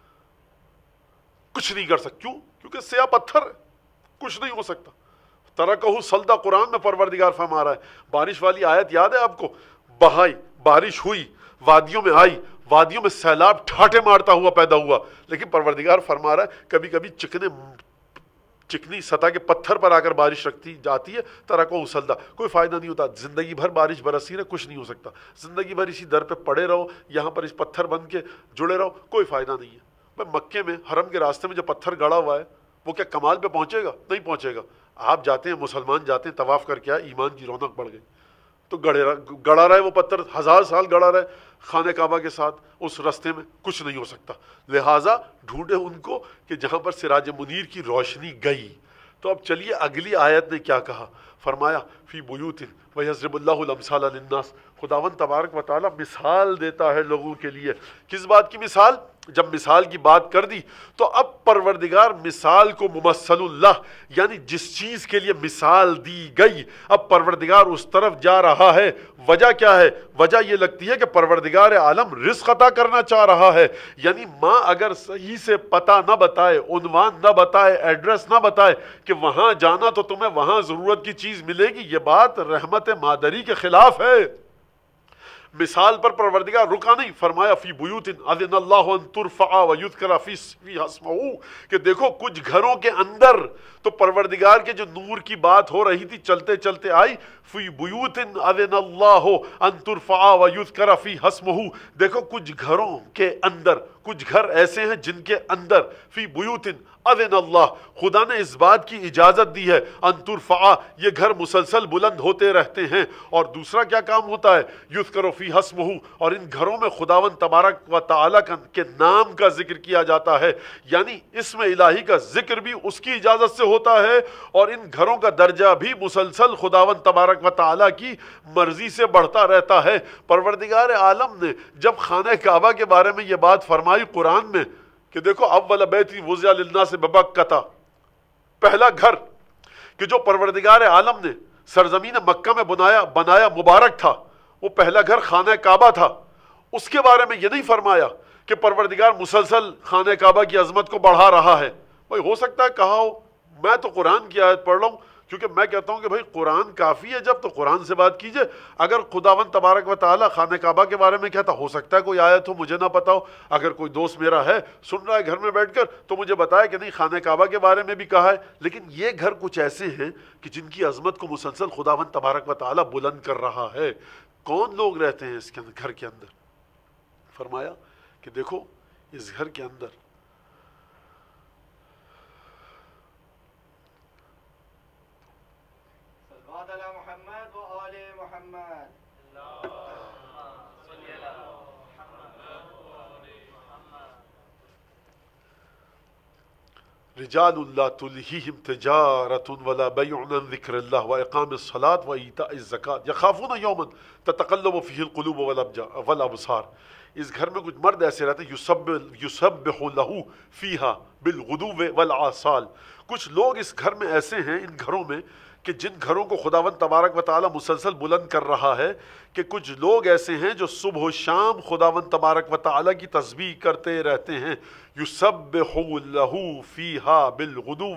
Speaker 1: کچھ نہیں کر سکتا. کیوں؟ کیونکہ سیاہ پتھر ہے، کچھ نہیں ہو سکتا. ترکہ سلدا قرآن میں پروردگار فرما رہا ہے. بارش والی آیت یاد ہے آپ کو؟ بہائی، بارش ہوئی، وادیوں میں آئی، وادیوں میں سیلاب ٹھاٹے مارتا ہوا پیدا ہوا، لیکن پروردگار فرما رہا ہے کبھی کبھی چکنی سطح کے پتھر پر آ کر بارش رکھتی جاتی ہے. ترکہ سلدا، کوئی فائدہ نہیں ہوتا. زندگی بھر بارش برسی رہے، کچھ نہیں ہو سکتا. زندگی بھر اسی در پہ پڑے رہو، یہاں پر اس پتھر بن کے جڑے رہو، کوئی فائدہ نہیں ہے. مکے میں حرم کے راستے میں جو پتھر گڑا ہوا ہے وہ کیا کمال پہ پہنچے گا؟ نہیں پہنچے گا. آپ جاتے ہیں، مسلمان جاتے ہیں، طواف کر کے آئے، ایمان کی رونق بڑھ گئی. تو گڑا رہا ہے وہ پتھر، 1000 سال گڑا رہا ہے خانہ کعبہ کے ساتھ، اس راستے میں کچھ نہیں ہو سکتا. لہٰذا ڈھونڈے ان کو کہ جہاں پر سراج منیر کی روشنی گئی. تو اب چلیے اگلی آیت نے کیا کہا؟ فرمایا فی بیوت ویضرب اللہ الامثال للناس. خداوند تبارک و تعالیٰ مثال دیتا ہے لوگوں کے لیے. کس بات کی مثال؟ جب مثال کی بات کر دی تو اب پروردگار مثال کو ممثل اللہ، یعنی جس چیز کے لیے مثال دی گئی، اب پروردگار اس طرف جا رہا ہے. وجہ کیا ہے؟ وجہ یہ لگتی ہے کہ پروردگار عالم رزق عطا کرنا چاہ رہا ہے. یعنی ماں اگر صحیح سے پتہ نہ بتائے، عنوان نہ بتائے، ایڈریس نہ بتائے کہ وہاں جانا تو تمہیں وہاں ضرورت کی چیز ملے گی، یہ بات رحمت مادری کے خلاف ہے. مثال پر پروردگار رکا نہیں، فرمایا فی بیوت اذن اللہ ان ترفع ویذکر فیہا اسمہ، کہ دیکھو کچھ گھروں کے اندر تو پروردگار کے جو نور کی بات ہو رہی تھی چلتے چلتے آئی فی بیوت اذن اللہ ان ترفع ویذکر فیہا اسمہ. دیکھو کچھ گھروں کے اندر، کچھ گھر ایسے ہیں جن کے اندر فی بیوت اذن اللہ، خدا نے اس بات کی اجازت دی ہے، ان ترفع، یہ گھر مسلسل بلند ہوتے رہتے ہیں. اور دوسرا کیا کام ہوتا ہے؟ یذکر فیہا اسمہ، اور ان گھروں میں خداوند تبارک و تعالیٰ کے نام کا ذکر کیا جاتا ہے. یعنی اسم الہی کا ذکر بھی اس کی اجازت سے ہوتا ہے، اور ان گھروں کا درجہ بھی مسلسل خداوند تبارک و تعالیٰ کی مرضی سے بڑھتا رہتا ہے. پروردگار عالم نے جب خانہ کعبہ کے بارے میں یہ بات فرمائی قرآن میں کہ دیکھو اول بیت وضع للناس ببکہ، پہلا گھر کہ جو پروردگار عالم نے سرزمین مکہ میں بنایا مبارک تھا، وہ پہلا گھر خانہ کعبہ تھا. اس کے بارے میں یہ نہیں فرمایا کہ پروردگار مسلسل خانہ کعبہ کی عظمت کو بڑھا رہا ہے. بھائی ہو سکتا ہے کہا ہو، میں تو قرآن کی آیت پڑھ رہا ہوں، کیونکہ میں کہتا ہوں کہ بھائی قرآن کافی ہے، جب تو قرآن سے بات کیجئے. اگر خداوند تبارک و تعالیٰ خانہ کعبہ کے بارے میں کہتا، ہو سکتا ہے کوئی آیت ہو مجھے نہ پتا ہو. اگر کوئی دوست میرا ہے سن رہا ہے گھر میں بیٹھ کر تو مجھے بتائے کہ نہیں خانہ کعبہ کے بارے میں بھی کہا ہے. لیکن یہ گھر کچھ ایسے ہیں کہ جن کی عظمت کو مسلسل خداوند تبارک و تعالیٰ بلند کر رہا ہے. کون لوگ رہتے ہیں اس کے گھر کے اندر؟ فرمایا کہ دیکھو اس گھر کے اندر رجال لا تلہیہم تجارۃ ولا بیع عن ذکر اللہ واقام الصلاۃ وایتاء الزکاۃ یخافون یوما تتقلب فیہ القلوب والابصار. اس گھر میں کچھ مرد ایسے رہتے یسبح لہ فیہا بالغدو والآصال. کچھ لوگ اس گھر میں ایسے ہیں، ان گھروں میں کہ جن گھروں کو خداوند تبارک و تعالیٰ مسلسل بلند کر رہا ہے، کہ کچھ لوگ ایسے ہیں جو صبح و شام خداوند تبارک و تعالیٰ کی تسبیح کرتے رہتے ہیں. یسبح لہ فیہا بالغدو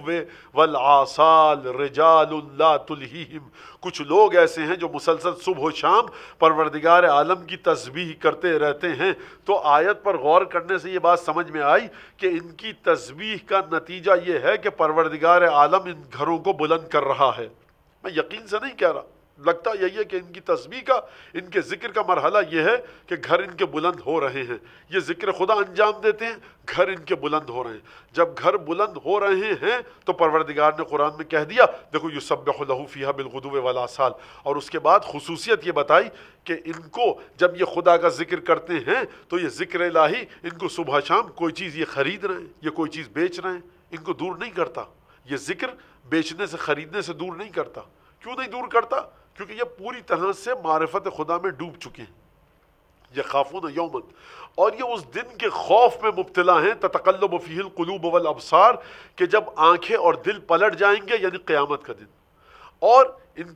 Speaker 1: والآصال رجال لا تلہیہم، کچھ لوگ ایسے ہیں جو مسلسل صبح و شام پروردگار عالم کی تسبیح کرتے رہتے ہیں۔ تو آیت پر غور کرنے سے یہ بات سمجھ میں آئی کہ ان کی تسبیح کا نتیجہ یہ ہے کہ پروردگار عالم ان گھروں کو بلند کر رہا ہے۔ میں یقین سے نہیں کہہ رہا، لگتا یہی ہے کہ ان کی تسبیح کا، ان کے ذکر کا مرحلہ یہ ہے کہ گھر ان کے بلند ہو رہے ہیں، یہ ذکر خدا انجام دیتے ہیں، گھر ان کے بلند ہو رہے ہیں۔ جب گھر بلند ہو رہے ہیں تو پروردگار نے قرآن میں کہہ دیا، دیکھو یسبح لہ فیہا بالغدو والآصال، اور اس کے بعد خصوصیت یہ بتائی کہ ان کو جب یہ خدا کا ذکر کرتے ہیں تو یہ ذکر الہی ان کو صبح شام کوئی چیز یہ خرید رہے ہیں، یہ کوئی چیز بیچ رہے ہیں، ان کو دور نہیں کرتا۔ یہ ذکر بیچنے سے خریدنے سے دور نہیں کرتا۔ کیوں نہیں دور کرتا؟ کیونکہ یہ پوری طرح سے معرفت خدا میں ڈوب چکے ہیں۔ یخافون یوما، اور یہ اس دن کے خوف میں مبتلا ہیں، تتقلب فیہ القلوب والابصار، کہ جب آنکھیں اور دل پلٹ جائیں گے، یعنی قیامت کا دن۔ اور ان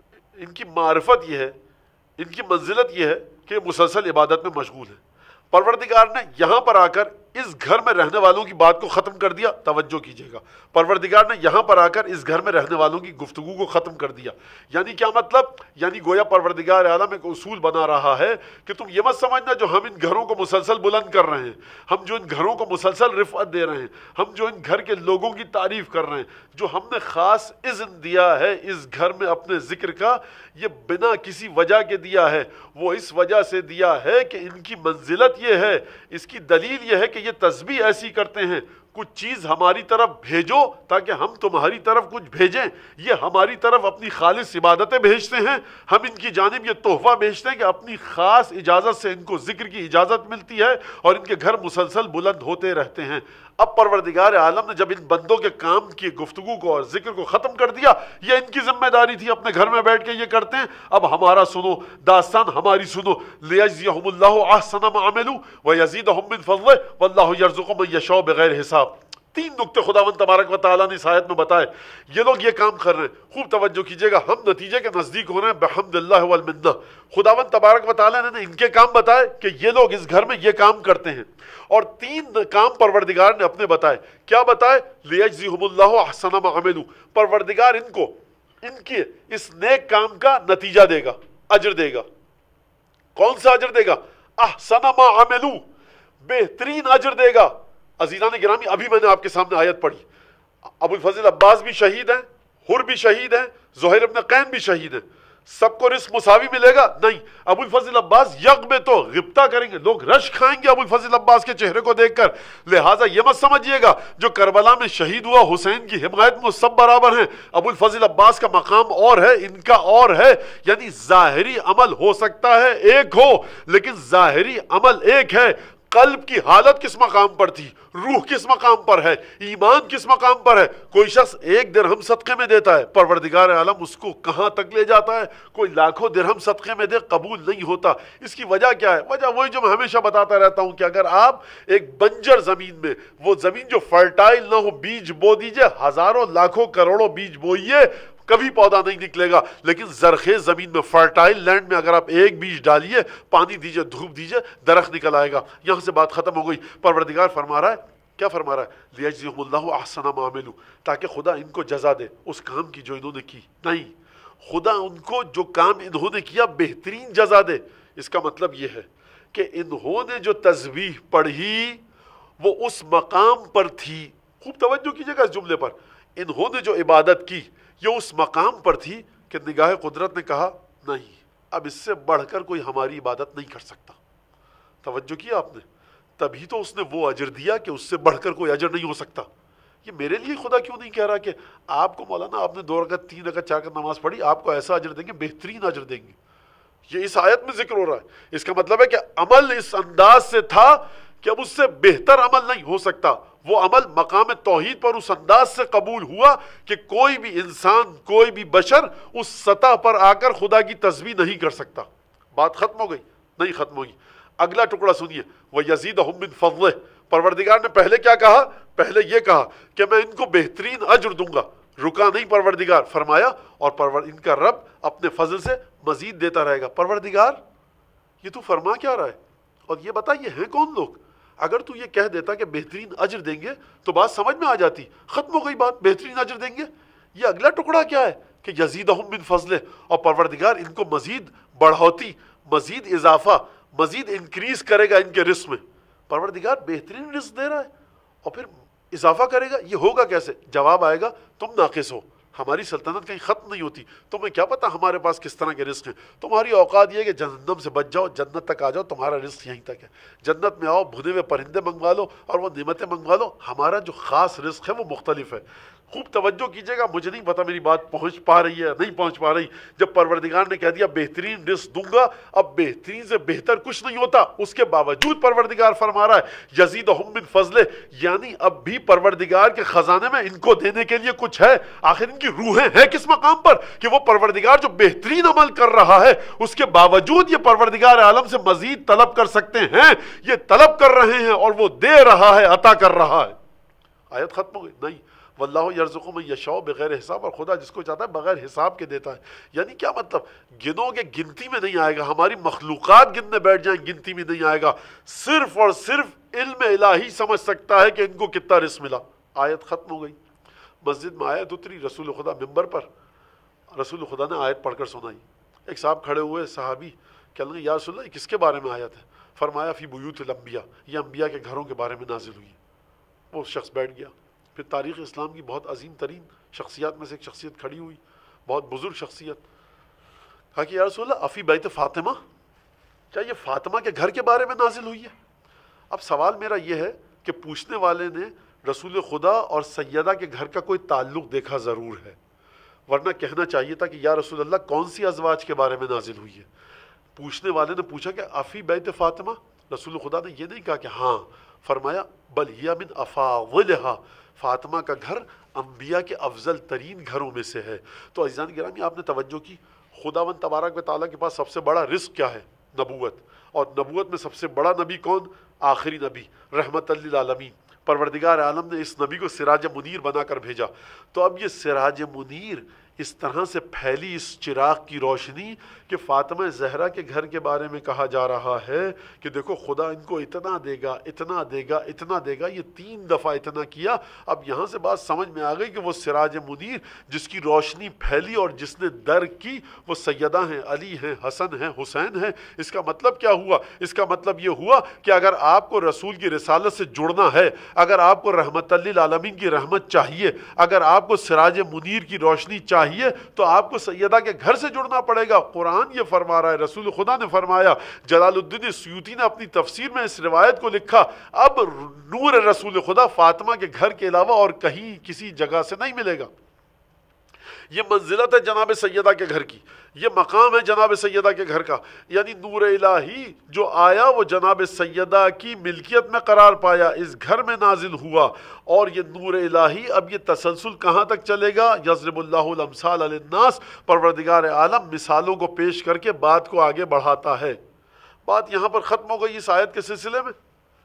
Speaker 1: کی معرفت یہ ہے، ان کی منزلت یہ ہے کہ مسلسل عبادت میں مشغول ہیں۔ پروردگار نے یہاں پر آ کر اس گھر میں رہنے والوں کی بات کو ختم کر دیا، توجہ کیجئے گا، پروردگار نے یہاں پر آ کر اس گھر میں رہنے والوں کی گفتگو کو ختم کر دیا۔ یعنی کیا مطلب؟ یعنی گویا پروردگار عالم ایک اصول بنا رہا ہے کہ تم یہ مت سمجھنا جو ہم ان گھروں کو مسلسل بلند کر رہے ہیں، ہم جو ان گھروں کو مسلسل رفعت دے رہے ہیں، ہم جو ان گھر کے لوگوں کی تعریف کر رہے ہیں، جو ہم نے خاص اذن دیا ہے اس گھر میں اپنے ذکر کا، یہ بنا کسی وجہ کے دیا ہے۔ وہ اس وجہ سے دیا ہے کہ ان کی منزلت یہ ہے، اس کی دلیل یہ ہے کہ یہ تسبیح ایسی کرتے ہیں، کچھ چیز ہماری طرف بھیجو تاکہ ہم تمہاری طرف کچھ بھیجیں۔ یہ ہماری طرف اپنی خالص عبادتیں بھیجتے ہیں، ہم ان کی جانب یہ تحفہ بھیجتے ہیں کہ اپنی خاص اجازت سے ان کو ذکر کی اجازت ملتی ہے اور ان کے گھر مسلسل بلند ہوتے رہتے ہیں۔ اب پروردگار عالم نے جب ان بندوں کے کام کی گفتگو کو اور ذکر کو ختم کر دیا، یہ ان کی ذمہ داری تھی، اپنے گھر میں بیٹھ کے یہ کرتے ہیں۔ اب ہمارا سنو، داستان ہماری سنو، لیجزیہم اللہ احسن ما عملوا ویزیدہم من فضلہ واللہ یرزق من یشاء بغیر حساب۔ تین نکتے خداوند تبارک و تعالیٰ نے اس آیت میں بتائے۔ یہ لوگ یہ کام کر رہے ہیں، خوب توجہ کیجئے گا، ہم نتیجے کے نزدیک ہو رہے ہیں بحمد اللہ والمنہ۔ خداوند تبارک و تعالیٰ نے ان کے کام بتائے کہ یہ لوگ اس گھر میں یہ کام کرتے ہیں، اور تین کام پروردگار نے اپنے بتائے۔ کیا بتائے؟ لیجزیہم اللہ احسن ما عملوا، پروردگار ان کو ان کے اس نیک کام کا نتیجہ دے گا، اجر دے گا۔ کون سا اجر دے گا؟ احسن ما عملوا، بہترین اجر دے گا۔ عزیزان گرامی، ابھی میں نے آپ کے سامنے آیت پڑھی، ابو الفضل عباس بھی شہید ہیں، حر بھی شہید ہیں، زہیر ابن قین بھی شہید ہیں، سب کو رزق مساوی ملے گا؟ نہیں۔ ابو الفضل عباس یغ میں تو غبطہ کریں گے، لوگ رش کھائیں گے ابو الفضل عباس کے چہرے کو دیکھ کر۔ لہٰذا یہ مت سمجھیے گا جو کربلا میں شہید ہوا حسین کی حمایت میں سب برابر ہیں۔ ابو الفضل عباس کا مقام اور ہے، ان کا اور ہے۔ یعنی ظاہری عمل ہو سکتا ہے ایک ہو، لیکن ظاہری عمل ایک ہے۔ قلب کی حالت کس مقام پر تھی، روح کس مقام پر ہے، ایمان کس مقام پر ہے۔ کوئی شخص 1 درہم صدقے میں دیتا ہے، پروردگار عالم اس کو کہاں تک لے جاتا ہے۔ کوئی لاکھوں درہم صدقے میں دے، قبول نہیں ہوتا۔ اس کی وجہ کیا ہے؟ وجہ وہی جو میں ہمیشہ بتاتا رہتا ہوں کہ اگر آپ ایک بنجر زمین میں، وہ زمین جو فرٹائل نہ ہو، بیج بو دیجئے، ہزاروں لاکھوں کروڑوں بیج بوئیے، کبھی پودا نہیں نکلے گا۔ لیکن زرخیز زمین میں، فرٹائل لینڈ میں اگر آپ ایک بیج ڈالیے، پانی دیجئے، دھوپ دیجئے، درخت نکل آئے گا۔ یہاں سے بات ختم ہو گئی۔ پروردگار فرما رہا ہے، کیا فرما رہا ہے؟ لیجزیہم اللہ احسن ما عملوا، تاکہ خدا ان کو جزا دے اس کام کی جو انہوں نے کی۔ نہیں، خدا ان کو جو کام انہوں نے کیا بہترین جزا دے۔ اس کا مطلب یہ ہے کہ انہوں نے جو تسبیح پڑھی وہ اس مقام پر تھی۔ خوب توجہ کیجئے گا اس جملے پر، انہوں نے جو عبادت کی یہ اس مقام پر تھی کہ نگاہ قدرت نے کہا نہیں، اب اس سے بڑھ کر کوئی ہماری عبادت نہیں کر سکتا۔ توجہ کیا آپ نے؟ تبھی تو اس نے وہ اجر دیا کہ اس سے بڑھ کر کوئی اجر نہیں ہو سکتا۔ یہ میرے لیے خدا کیوں نہیں کہہ رہا کہ آپ کو مولانا آپ نے 2 رکعت 3 رکعت 4 رکعت نماز پڑھی، آپ کو ایسا اجر دیں گے، بہترین اجر دیں گے۔ یہ اس آیت میں ذکر ہو رہا ہے۔ اس کا مطلب ہے کہ عمل اس انداز سے تھا کہ اب اس سے بہتر عمل نہیں ہو سکتا۔ وہ عمل مقام توحید پر اس انداز سے قبول ہوا کہ کوئی بھی انسان، کوئی بھی بشر اس سطح پر آ کر خدا کی تسبیح نہیں کر سکتا۔ بات ختم ہو گئی؟ نہیں ختم ہوگی۔ اگلا ٹکڑا سنیے، وَيَزِيدَهُم مِّن فَضْلِهِ۔ پروردگار نے پہلے کیا کہا؟ پہلے یہ کہا کہ میں ان کو بہترین اجر دوں گا۔ رکا نہیں پروردگار، فرمایا اور ان کا رب اپنے فضل سے مزید دیتا رہے گا۔ پروردگار یہ تو فرما کیا رہا ہے؟ اور یہ بتا یہ ہیں کون لوگ؟ اگر تو یہ کہہ دیتا کہ بہترین اجر دیں گے تو بات سمجھ میں آ جاتی، ختم ہو گئی بات، بہترین اجر دیں گے۔ یہ اگلا ٹکڑا کیا ہے کہ یزیدہم من فضلہ، اور پروردگار ان کو مزید بڑھوتی، مزید اضافہ، مزید انکریز کرے گا ان کے رزق میں۔ پروردگار بہترین رزق دے رہا ہے اور پھر اضافہ کرے گا، یہ ہوگا کیسے؟ جواب آئے گا تم ناقص ہو، ہماری سلطنت کہیں ختم نہیں ہوتی، تمہیں کیا پتا ہمارے پاس کس طرح کے رزق ہیں، تمہاری اوقات یہ ہے کہ جہنم سے بچ جاؤ، جنت تک آ جاؤ، تمہارا رزق یہیں تک ہے، جنت میں آؤ، بھنے ہوئے پرندے منگوا لو اور وہ نعمتیں منگوا لو، ہمارا جو خاص رزق ہے وہ مختلف ہے۔ خوب توجہ کیجیے گا، مجھے نہیں پتا میری بات پہنچ پا رہی ہے نہیں پہنچ پا رہی۔ جب پروردگار نے کہہ دیا بہترین رزق دوں گا، اب بہترین سے بہتر کچھ نہیں ہوتا، اس کے باوجود پروردگار فرما رہا ہے یزیدہم من فضلہ، یعنی اب بھی پروردگار کے خزانے میں ان کو دینے کے لیے کچھ ہے۔ آخر ان کی روحیں ہیں کس مقام پر کہ وہ پروردگار جو بہترین عمل کر رہا ہے اس کے باوجود یہ پروردگار عالم سے مزید طلب کر سکتے ہیں، یہ طلب کر رہے ہیں اور وہ دے رہا ہے، عطا کر رہا ہے۔ آیت ختم ہو گئی؟ نہیں، واللہ یرزق من یشاء بغیر حساب، اور خدا جس کو چاہتا ہے بغیر حساب کے دیتا ہے۔ یعنی کیا مطلب؟ گنو گے گنتی میں نہیں آئے گا، ہماری مخلوقات گننے بیٹھ جائیں گنتی میں نہیں آئے گا، صرف اور صرف علم الہی سمجھ سکتا ہے کہ ان کو کتنا رزق ملا۔ آیت ختم ہو گئی۔ مسجد میں آیت اتری، رسول خدا ممبر پر، رسول خدا نے آیت پڑھ کر سنائی۔ ایک صاحب کھڑے ہوئے صحابی، کہنے لگے یا رسول اللہ یہ کس کے بارے میں آیت ہے؟ فرمایا فی بیوت الانبیاء، یہ انبیاء کے گھروں کے بارے میں نازل ہوئی ہے۔ وہ شخص بیٹھ گیا۔ پھر تاریخ اسلام کی بہت عظیم ترین شخصیات میں سے ایک شخصیت کھڑی ہوئی، بہت بزرگ شخصیت، کہا کہ یا رسول اللہ افی بیت فاطمہ، کیا یہ فاطمہ کے گھر کے بارے میں نازل ہوئی ہے؟ اب سوال میرا یہ ہے کہ پوچھنے والے نے رسول خدا اور سیدہ کے گھر کا کوئی تعلق دیکھا ضرور ہے، ورنہ کہنا چاہیے تھا کہ یا رسول اللہ کون سی ازواج کے بارے میں نازل ہوئی ہے۔ پوچھنے والے نے پوچھا کہ افی بیت فاطمہ، رسول خدا نے یہ نہیں کہا کہ ہاں، فرمایا بل ہی من افاضلھا، فاطمہ کا گھر انبیاء کے افضل ترین گھروں میں سے ہے۔ تو عزیزان گرامی آپ نے توجہ کی، خداوند تبارک و تعالیٰ کے پاس سب سے بڑا رزق کیا ہے؟ نبوت، اور نبوت میں سب سے بڑا نبی کون؟ آخری نبی، رحمت للعالمین۔ پروردگار عالم نے اس نبی کو سراج منیر بنا کر بھیجا، تو اب یہ سراج منیر اس طرح سے پھیلی اس چراغ کی روشنی کہ فاطمہ زہرا کے گھر کے بارے میں کہا جا رہا ہے کہ دیکھو خدا ان کو اتنا دے گا، اتنا دے گا، اتنا دے گا، یہ 3 دفعہ اتنا کیا۔ اب یہاں سے بات سمجھ میں آ گئی کہ وہ سراج منیر جس کی روشنی پھیلی اور جس نے در کی وہ سیدہ ہیں، علی ہیں، حسن ہیں، حسین ہیں۔ اس کا مطلب کیا ہوا؟ اس کا مطلب یہ ہوا کہ اگر آپ کو رسول کی رسالت سے جڑنا ہے، اگر آپ کو رحمت للعالمین کی رحمت چاہیے، اگر آپ کو سراج منیر کی روشنی چاہیے، تو آپ کو سیدہ کے گھر سے جڑنا پڑے گا۔ قرآن یہ فرما رہا ہے، رسول خدا نے فرمایا، جلال الدین سیوطی نے اپنی تفسیر میں اس روایت کو لکھا، اب نور رسول خدا فاطمہ کے گھر کے علاوہ اور کہیں کسی جگہ سے نہیں ملے گا۔ یہ منزلت ہے جناب سیدہ کے گھر کی، یہ مقام ہے جناب سیدہ کے گھر کا، یعنی نور الہی جو آیا وہ جناب سیدہ کی ملکیت میں قرار پایا، اس گھر میں نازل ہوا، اور یہ نور الہی اب یہ تسلسل کہاں تک چلے گا؟ یضرب اللہ الامثال للناس، پروردگار عالم مثالوں کو پیش کر کے بات کو آگے بڑھاتا ہے۔ بات یہاں پر ختم ہو گئی اس آیت کے سلسلے میں۔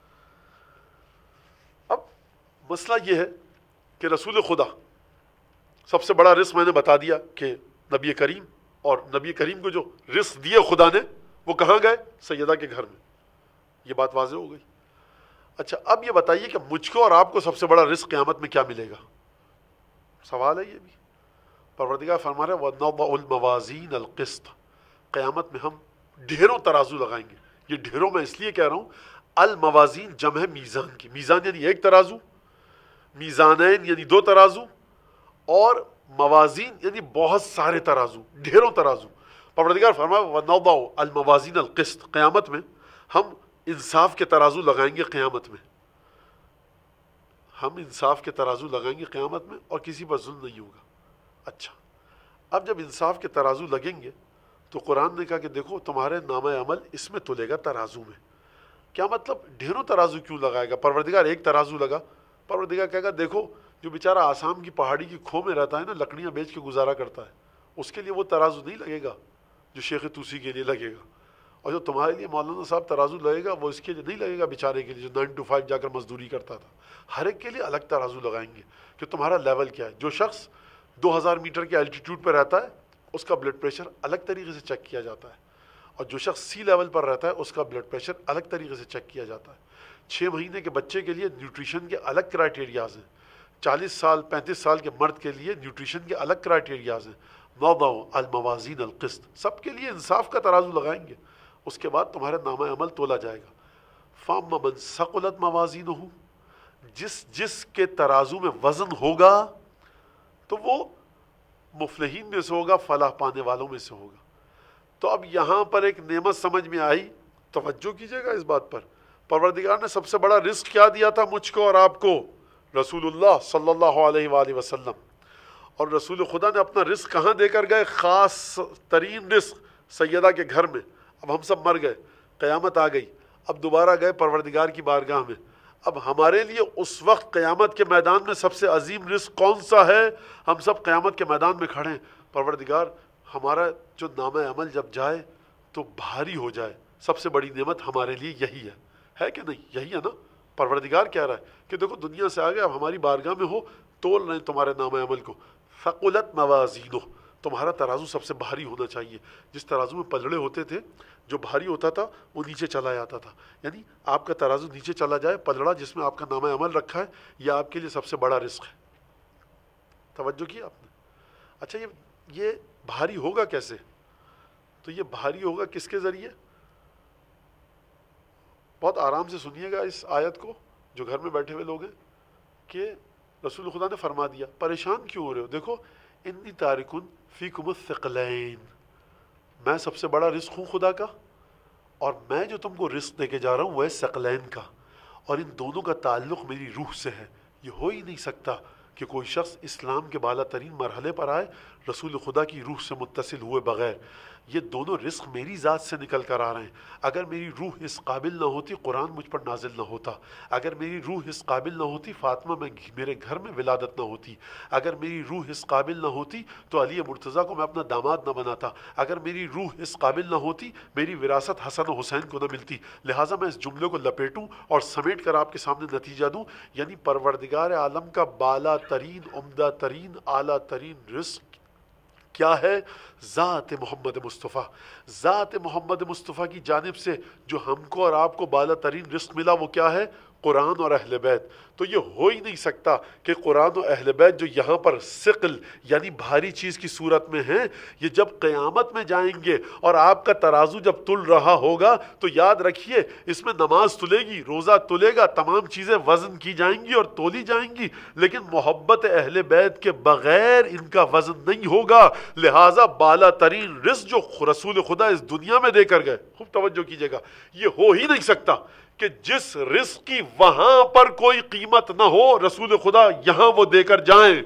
Speaker 1: اب مسئلہ یہ ہے کہ رسول خدا سب سے بڑا رزق میں نے بتا دیا کہ نبی کریم، اور نبی کریم کو جو رزق دیے خدا نے وہ کہاں گئے؟ سیدہ کے گھر میں۔ یہ بات واضح ہو گئی۔ اچھا اب یہ بتائیے کہ مجھ کو اور آپ کو سب سے بڑا رزق قیامت میں کیا ملے گا؟ سوال ہے یہ بھی۔ پروردگار فرما رہا ہے وَنَضَعُ الْمَوَازِينَ الْقِسْطَ، قیامت میں ہم ڈھیروں ترازو لگائیں گے۔ یہ ڈھیروں میں اس لیے کہہ رہا ہوں، الموازین جمع ہے میزان کی، میزان یعنی ایک ترازو، میزانین یعنی 2 ترازو، اور موازین یعنی بہت سارے ترازو، ڈھیروں ترازو۔ پروردگار فرمایا وَنَضَعُ الْمَوَازِينَ الْقِسْطَ، قیامت میں ہم انصاف کے ترازو لگائیں گے قیامت میں، ہم انصاف کے ترازو لگائیں گے قیامت میں، اور کسی پر ظلم نہیں ہوگا۔ اچھا اب جب انصاف کے ترازو لگیں گے تو قرآن نے کہا کہ دیکھو تمہارے نامہ عمل اس میں تلے گا ترازو میں۔ کیا مطلب ڈھیروں ترازو کیوں لگائے گا؟ پروردگار ایک ترازو لگا، پروردگار کہے گا دیکھو جو بیچارہ آسام کی پہاڑی کی کھو میں رہتا ہے نا، لکڑیاں بیچ کے گزارا کرتا ہے، اس کے لیے وہ ترازو نہیں لگے گا جو شیخ توسی کے لیے لگے گا، اور جو تمہارے لیے مولانا صاحب ترازو لگے گا وہ اس کے لیے نہیں لگے گا، بیچارے کے لیے جو 9 to 5 جا کر مزدوری کرتا تھا۔ ہر ایک کے لیے الگ ترازو لگائیں گے کہ تمہارا لیول کیا ہے۔ جو شخص 2000 میٹر کے الٹیٹیوڈ پہ رہتا ہے اس کا بلڈ پریشر الگ طریقے سے چیک کیا جاتا ہے، اور جو شخص سی لیول پر رہتا ہے اس کا بلڈ پریشر الگ طریقے سے چیک کیا جاتا ہے۔ 6 مہینے کے بچے کے لیے نیوٹریشن کے الگ کرائٹیریاز ہیں، 40 سال 35 سال کے مرد کے لیے نیوٹریشن کے الگ کرائٹیریاز ہیں۔ وضع الموازین القسط، سب کے لیے انصاف کا ترازو لگائیں گے، اس کے بعد تمہارا نامہ عمل تولا جائے گا۔ فَأَمَّا مَنْ ثَقُلَتْ مَوَازِينُهُ، جس کے ترازو میں وزن ہوگا تو وہ مفلحین میں سے ہوگا، فلاح پانے والوں میں سے ہوگا۔ تو اب یہاں پر ایک نعمت سمجھ میں آئی، توجہ کیجئے گا اس بات پر۔ پروردگار نے سب سے بڑا رزق کیا دیا تھا مجھ کو اور آپ کو؟ رسول اللہ صلی اللہ علیہ وآلہ وسلم۔ اور رسول خدا نے اپنا رزق کہاں دے کر گئے؟ خاص ترین رزق سیدہ کے گھر میں۔ اب ہم سب مر گئے، قیامت آ گئی، اب دوبارہ گئے پروردگار کی بارگاہ میں۔ اب ہمارے لیے اس وقت قیامت کے میدان میں سب سے عظیم رزق کون سا ہے؟ ہم سب قیامت کے میدان میں کھڑے ہیں، پروردگار ہمارا جو نامہ عمل جب جائے تو بھاری ہو جائے، سب سے بڑی نعمت ہمارے لیے یہی ہے کہ نہیں؟ یہی ہے نا؟ پروردگار کہہ رہا ہے کہ دیکھو دنیا سے آگے اب ہماری بارگاہ میں ہو، تول رہے ہیں تمہارے نامہ عمل کو۔ ثقلت موازینہ، تمہارا ترازو سب سے بھاری ہونا چاہیے۔ جس ترازو میں پلڑے ہوتے تھے، جو بھاری ہوتا تھا وہ نیچے چلا جاتا تھا، یعنی آپ کا ترازو نیچے چلا جائے، پلڑا جس میں آپ کا نامہ عمل رکھا ہے، یہ آپ کے لیے سب سے بڑا رزق ہے۔ توجہ کی آپ نے؟ اچھا یہ بھاری ہوگا کیسے؟ تو یہ بھاری ہوگا کس کے ذریعے؟ بہت آرام سے سنیے گا اس آیت کو، جو گھر میں بیٹھے ہوئے لوگ ہیں، کہ رسول خدا نے فرما دیا۔ پریشان کیوں ہو رہے ہو؟ دیکھو انی تارکن فیکم الثقلین، میں سب سے بڑا رزق ہوں خدا کا، اور میں جو تم کو رزق دے کے جا رہا ہوں وہ ہے ثقلین کا، اور ان دونوں کا تعلق میری روح سے ہے۔ یہ ہو ہی نہیں سکتا کہ کوئی شخص اسلام کے بالا ترین مرحلے پر آئے رسول خدا کی روح سے متصل ہوئے بغیر۔ یہ دونوں رزق میری ذات سے نکل کر آ رہے ہیں۔ اگر میری روح اس قابل نہ ہوتی قرآن مجھ پر نازل نہ ہوتا، اگر میری روح اس قابل نہ ہوتی فاطمہ میرے گھر میں ولادت نہ ہوتی، اگر میری روح اس قابل نہ ہوتی تو علی مرتضیٰ کو میں اپنا داماد نہ بناتا، اگر میری روح اس قابل نہ ہوتی میری وراثت حسن و حسین کو نہ ملتی۔ لہٰذا میں اس جملے کو لپیٹوں اور سمیٹ کر آپ کے سامنے نتیجہ دوں، یعنی پروردگار عالم کا بالا ترین، عمدہ ترین، اعلیٰ ترین رزق کیا ہے؟ ذات محمد مصطفیٰ۔ ذات محمد مصطفیٰ کی جانب سے جو ہم کو اور آپ کو بالا ترین رزق ملا وہ کیا ہے؟ قرآن اور اہل بیت۔ تو یہ ہو ہی نہیں سکتا کہ قرآن و اہل بیت جو یہاں پر ثقل یعنی بھاری چیز کی صورت میں ہیں، یہ جب قیامت میں جائیں گے اور آپ کا ترازو جب تل رہا ہوگا تو یاد رکھیے اس میں نماز تلے گی، روزہ تلے گا، تمام چیزیں وزن کی جائیں گی اور تولی جائیں گی، لیکن محبت اہل بیت کے بغیر ان کا وزن نہیں ہوگا۔ لہٰذا بالا ترین رزق جو رسول خدا اس دنیا میں دے کر گئے، خوب توجہ کیجیے گا، یہ ہو ہی نہیں سکتا کہ جس رزق کی وہاں پر کوئی قیمت نہ ہو رسول خدا یہاں وہ دے کر جائیں۔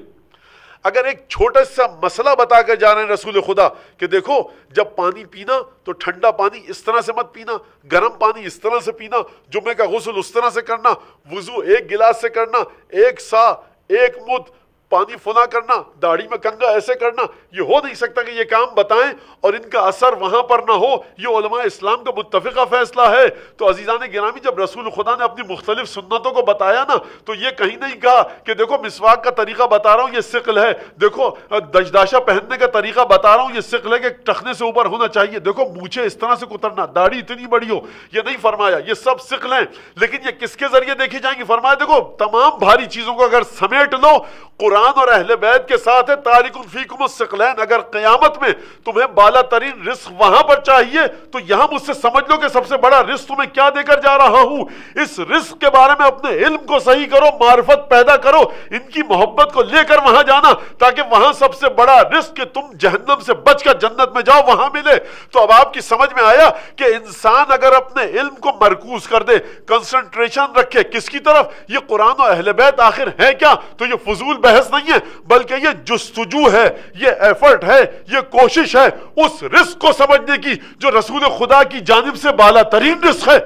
Speaker 1: اگر ایک چھوٹا سا مسئلہ بتا کر جا رہے ہیں رسول خدا کہ دیکھو جب پانی پینا تو ٹھنڈا پانی اس طرح سے مت پینا، گرم پانی اس طرح سے پینا، جمعے کا غسل اس طرح سے کرنا، وضو 1 گلاس سے کرنا، 1 سا 1 مد پانی فنا کرنا، داڑھی میں کنگا ایسے کرنا، یہ ہو نہیں سکتا کہ یہ کام بتائیں اور ان کا اثر وہاں پر نہ ہو۔ یہ علماء اسلام کا متفقہ فیصلہ ہے۔ تو عزیزان گرامی جب رسول خدا نے اپنی مختلف سنتوں کو بتایا نا تو یہ کہیں نہیں کہا کہ دیکھو مسواک کا طریقہ بتا رہا ہوں یہ ثقل ہے، دیکھو دشداشہ پہننے کا طریقہ بتا رہا ہوں یہ ثقل ہے کہ ٹخنے سے اوپر ہونا چاہیے، دیکھو مونچھیں اس طرح سے کترنا، داڑھی اتنی بڑی ہو، یہ نہیں فرمایا۔ یہ سب ثقل ہیں، لیکن یہ کس کے ذریعے دیکھی جائیں گی؟ فرمایا دیکھو تمام بھاری چیزوں کو اگر سمیٹ لو قرآن اور اہل بیت کے ساتھ ہے تارک فیکم الثقلین۔ اگر قیامت میں تمہیں بالا ترین رزق وہاں پر چاہیے تو یہاں مجھ سے سمجھ لو کہ سب سے بڑا رزق تمہیں کیا دے کر جا رہا ہوں۔ اس رزق کے بارے میں اپنے علم کو صحیح کرو، معرفت پیدا کرو، ان کی محبت کو لے کر وہاں جانا تاکہ وہاں سب سے بڑا رزق کہ تم جہنم سے بچ کر جنت میں جاؤ وہاں ملے۔ تو اب آپ کی سمجھ میں آیا کہ انسان اگر اپنے علم کو مرکوز کر دے، کنسنٹریشن رکھے کس کی طرف؟ یہ قرآن و اہل بیت آخر ہے کیا؟ تو یہ فضول بحث نہیں ہے بلکہ یہ جستجو ہے، یہ ایفرٹ ہے، یہ کوشش ہے اس رزق کو سمجھنے کی جو رسول خدا کی جانب سے بالا ترین رزق ہے۔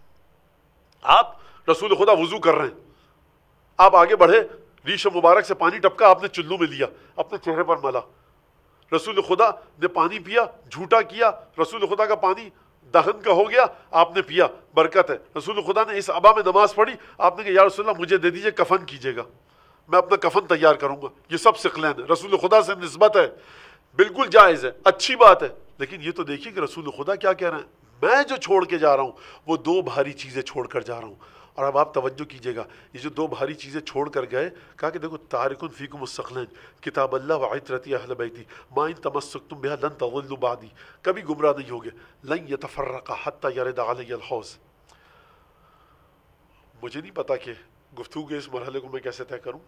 Speaker 1: آپ رسول خدا وضو کر رہے ہیں، آپ آگے بڑھے، ریش مبارک سے پانی ٹپکا، آپ نے چلو میں لیا، اپنے چہرے پر ملا، رسول خدا نے پانی پیا، جھوٹا کیا، رسول خدا کا پانی دہن کا ہو گیا، آپ نے پیا، برکت ہے۔ رسول خدا نے اس عبا میں نماز پڑھی، آپ نے کہا یا رسول اللہ مجھے دے دیجئے، کفن کیجئے گا، میں اپنا کفن تیار کروں گا۔ یہ سب ثقلین ہے، رسول خدا سے نسبت ہے، بالکل جائز ہے، اچھی بات ہے، لیکن یہ تو دیکھیے کہ رسول خدا کیا کہہ رہے ہیں، میں جو چھوڑ کے جا رہا ہوں وہ 2 بھاری چیزیں چھوڑ کر جا رہا ہوں، اور اب آپ توجہ کیجئے گا، یہ جو دو بھاری چیزیں چھوڑ کر گئے، کہا کہ دیکھو تارکن فیکم الثقلین کتاب اللہ وعطرتی اہل بیتی ما ان تمسکتم بها لن تضلوا بعدی، کبھی گمراہ نہیں ہوگے، لن یتفرقا حتی یرد علی الحوض۔ مجھے نہیں پتا کہ گفتگو کے اس مرحلے کو میں کیسے طے کروں،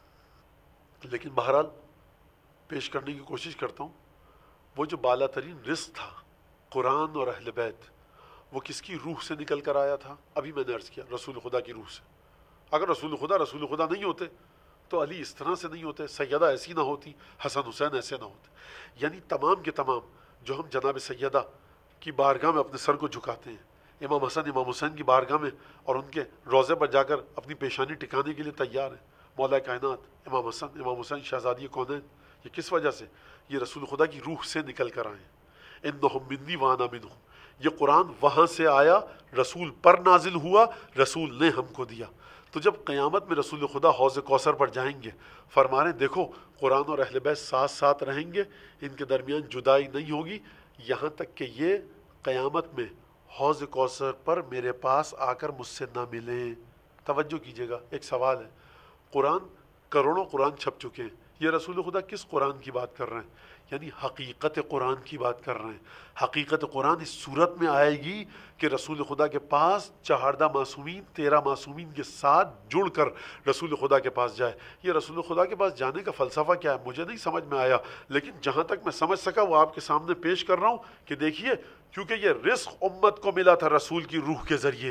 Speaker 1: لیکن بہرحال پیش کرنے کی کوشش کرتا ہوں۔ وہ جو بالا ترین رزق تھا قرآن اور اہل بیت، وہ کس کی روح سے نکل کر آیا تھا؟ ابھی میں نے عرض کیا رسول خدا کی روح سے۔ اگر رسول خدا نہیں ہوتے تو علی اس طرح سے نہیں ہوتے، سیدہ ایسی نہ ہوتی، حسن حسین ایسے نہ ہوتے۔ یعنی تمام کے تمام جو ہم جناب سیدہ کی بارگاہ میں اپنے سر کو جھکاتے ہیں، امام حسن امام حسین کی بارگاہ میں اور ان کے روضے پر جا کر اپنی پیشانی ٹکانے کے لیے تیار ہیں، مولا کائنات امام حسن امام حسین شہزادی کونین، یہ کس وجہ سے؟ یہ رسول خدا کی روح سے نکل کر آئے ہیں۔ انہم منی وانا منہم، یہ قرآن وہاں سے آیا، رسول پر نازل ہوا، رسول نے ہم کو دیا۔ تو جب قیامت میں رسول خدا حوض کوثر پر جائیں گے، فرما رہے ہیں دیکھو قرآن اور اہل بیت ساتھ ساتھ رہیں گے، ان کے درمیان جدائی نہیں ہوگی، یہاں تک کہ یہ قیامت میں حوض کوثر پر میرے پاس آ کر مجھ سے نہ ملیں۔ توجہ کیجئے گا، ایک سوال ہے، قرآن کروڑوں قرآن چھپ چکے ہیں، یہ رسول خدا کس قرآن کی بات کر رہے ہیں؟ یعنی حقیقت قرآن کی بات کر رہے ہیں۔ حقیقت قرآن اس صورت میں آئے گی کہ رسول خدا کے پاس 14 معصومین 13 معصومین کے ساتھ جڑ کر رسول خدا کے پاس جائے۔ یہ رسول خدا کے پاس جانے کا فلسفہ کیا ہے مجھے نہیں سمجھ میں آیا، لیکن جہاں تک میں سمجھ سکا وہ آپ کے سامنے پیش کر رہا ہوں کہ دیکھیے، کیونکہ یہ رزق امت کو ملا تھا رسول کی روح کے ذریعے،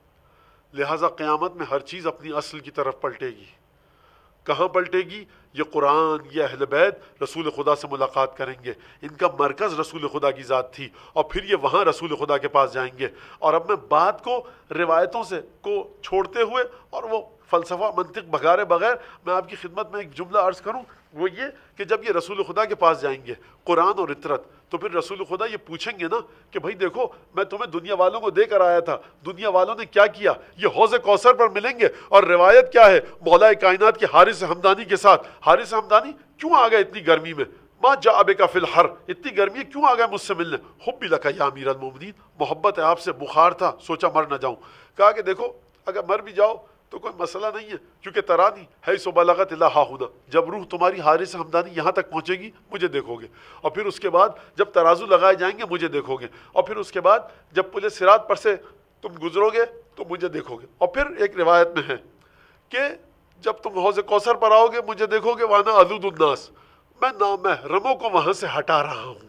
Speaker 1: لہٰذا قیامت میں ہر چیز اپنی اصل کی طرف پلٹے گی۔ کہاں پلٹے گی؟ یہ قرآن، یہ اہل بیت رسول خدا سے ملاقات کریں گے، ان کا مرکز رسول خدا کی ذات تھی، اور پھر یہ وہاں رسول خدا کے پاس جائیں گے۔ اور اب میں بات کو روایتوں سے کو چھوڑتے ہوئے اور وہ فلسفہ منطق بھگارے بغیر میں آپ کی خدمت میں ایک جملہ عرض کروں، وہ یہ کہ جب یہ رسول خدا کے پاس جائیں گے قرآن اور اطرت، تو پھر رسول خدا یہ پوچھیں گے نا کہ بھائی دیکھو میں تمہیں دنیا والوں کو دے کر آیا تھا، دنیا والوں نے کیا کیا؟ یہ حوض کوثر پر ملیں گے، اور روایت کیا ہے مولا کائنات کے حارث حمدانی کے ساتھ، حارث حمدانی کیوں آ گئے اتنی گرمی میں؟ ما جاء بک فی الحر، اتنی گرمی ہے کیوں آ گئے مجھ سے ملنے؟ حب لک یا امیر المومنین، محبت ہے آپ سے، بخار تھا سوچا مر نہ جاؤں۔ کہا کہ دیکھو اگر مر بھی جاؤ تو کوئی مسئلہ نہیں ہے، کیونکہ ترانی حیث بلغت الی ہاں ہنا، جب روح تمہاری حارث حمدانی یہاں تک پہنچے گی مجھے دیکھو گے، اور پھر اس کے بعد جب ترازو لگائے جائیں گے مجھے دیکھو گے، اور پھر اس کے بعد جب پل صراط پر سے تم گزرو گے تو مجھے دیکھو گے، اور پھر ایک روایت میں ہے کہ جب تم حوض کوثر پر آؤ گے مجھے دیکھو گے، وانا عدود الناس، میں نامحرموں کو وہاں سے ہٹا رہا ہوں۔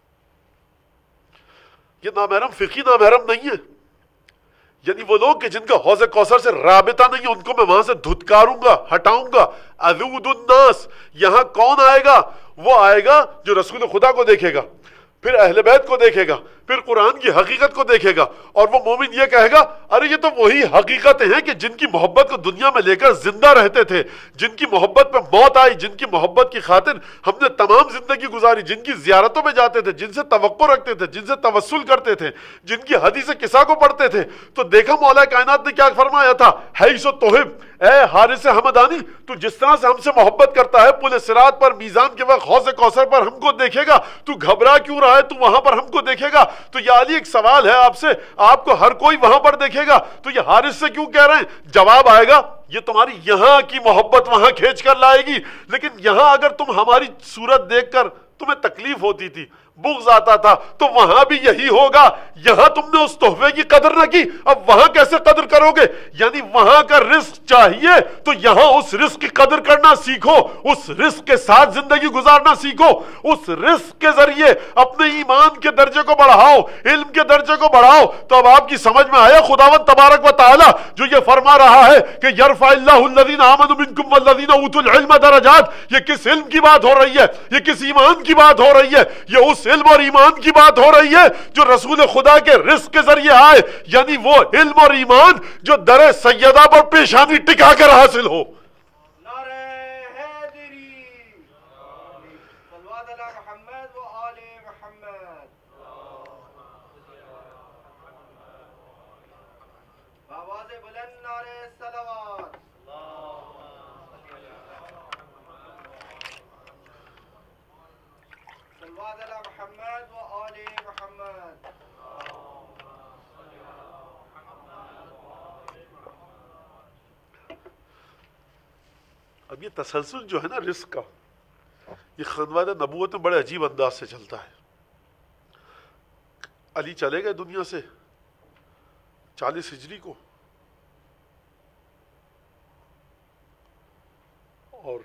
Speaker 1: یہ نامحرم فقہی نامحرم نہیں ہے، یعنی وہ لوگ کہ جن کا حوض کوثر سے رابطہ نہیں، ان کو میں وہاں سے دھتکاروں گا، ہٹاؤں گا۔ عدود الناس، یہاں کون آئے گا؟ وہ آئے گا جو رسول خدا کو دیکھے گا، پھر اہل بیت کو دیکھے گا، پھر قرآن کی حقیقت کو دیکھے گا، اور وہ مومن یہ کہے گا ارے یہ تو وہی حقیقتیں ہیں کہ جن کی محبت کو دنیا میں لے کر زندہ رہتے تھے، جن کی محبت پہ موت آئی، جن کی محبت کی خاطر ہم نے تمام زندگی گزاری، جن کی زیارتوں میں جاتے تھے، جن سے توقع رکھتے تھے، جن سے توسل کرتے تھے، جن کی حدیث قصہ کو پڑھتے تھے۔ تو دیکھا مولا کائنات نے کیا فرمایا تھا، حیث تحب، اے حارث حمدانی تو جس طرح سے ہم سے محبت کرتا ہے، پل صراط پر میزان کے وقت حوض کوثر پر ہم کو دیکھے گا، تو گھبرا کیوں رہا ہے؟ تو وہاں پر ہم کو دیکھے گا۔ تو یا علی ایک سوال ہے آپ سے، آپ کو ہر کوئی وہاں پر دیکھے گا، تو یہ حارث سے کیوں کہہ رہے ہیں؟ جواب آئے گا یہ تمہاری یہاں کی محبت وہاں کھینچ کر لائے گی، لیکن یہاں اگر تم ہماری صورت دیکھ کر تمہیں تکلیف ہوتی تھی، بغض آتا تھا، تو وہاں بھی یہی ہوگا۔ یہاں تم نے اس تحفے کی قدر نہ کی، اب وہاں کیسے قدر کرو گے؟ یعنی وہاں کا رزق چاہیے تو یہاں اس رزق کی قدر کرنا سیکھو، اس رزق کے ساتھ زندگی گزارنا سیکھو، اس رزق کے ذریعے اپنے ایمان کے درجے کو بڑھاؤ، علم کے درجے کو بڑھاؤ۔ تو اب آپ کی سمجھ میں آیا خداوند تبارک و تعالی جو یہ فرما رہا ہے کہ یرفع اللہ الذین آمنوا منکم والذین اوتوا العلم درجات، یہ کس علم کی بات ہو رہی ہے؟ یہ کس ایمان کی بات ہو رہی ہے؟ یہ اس علم اور ایمان کی بات ہو رہی ہے جو رسول خدا کے رزق کے ذریعے آئے، یعنی وہ علم اور ایمان جو در سیدہ پر پیشانی ٹکا کر حاصل ہو۔ اب یہ تسلسل جو ہے نا رزق کا، یہ خانوادہ نبوت میں بڑے عجیب انداز سے چلتا ہے۔ علی چلے گئے دنیا سے 40 ہجری کو، اور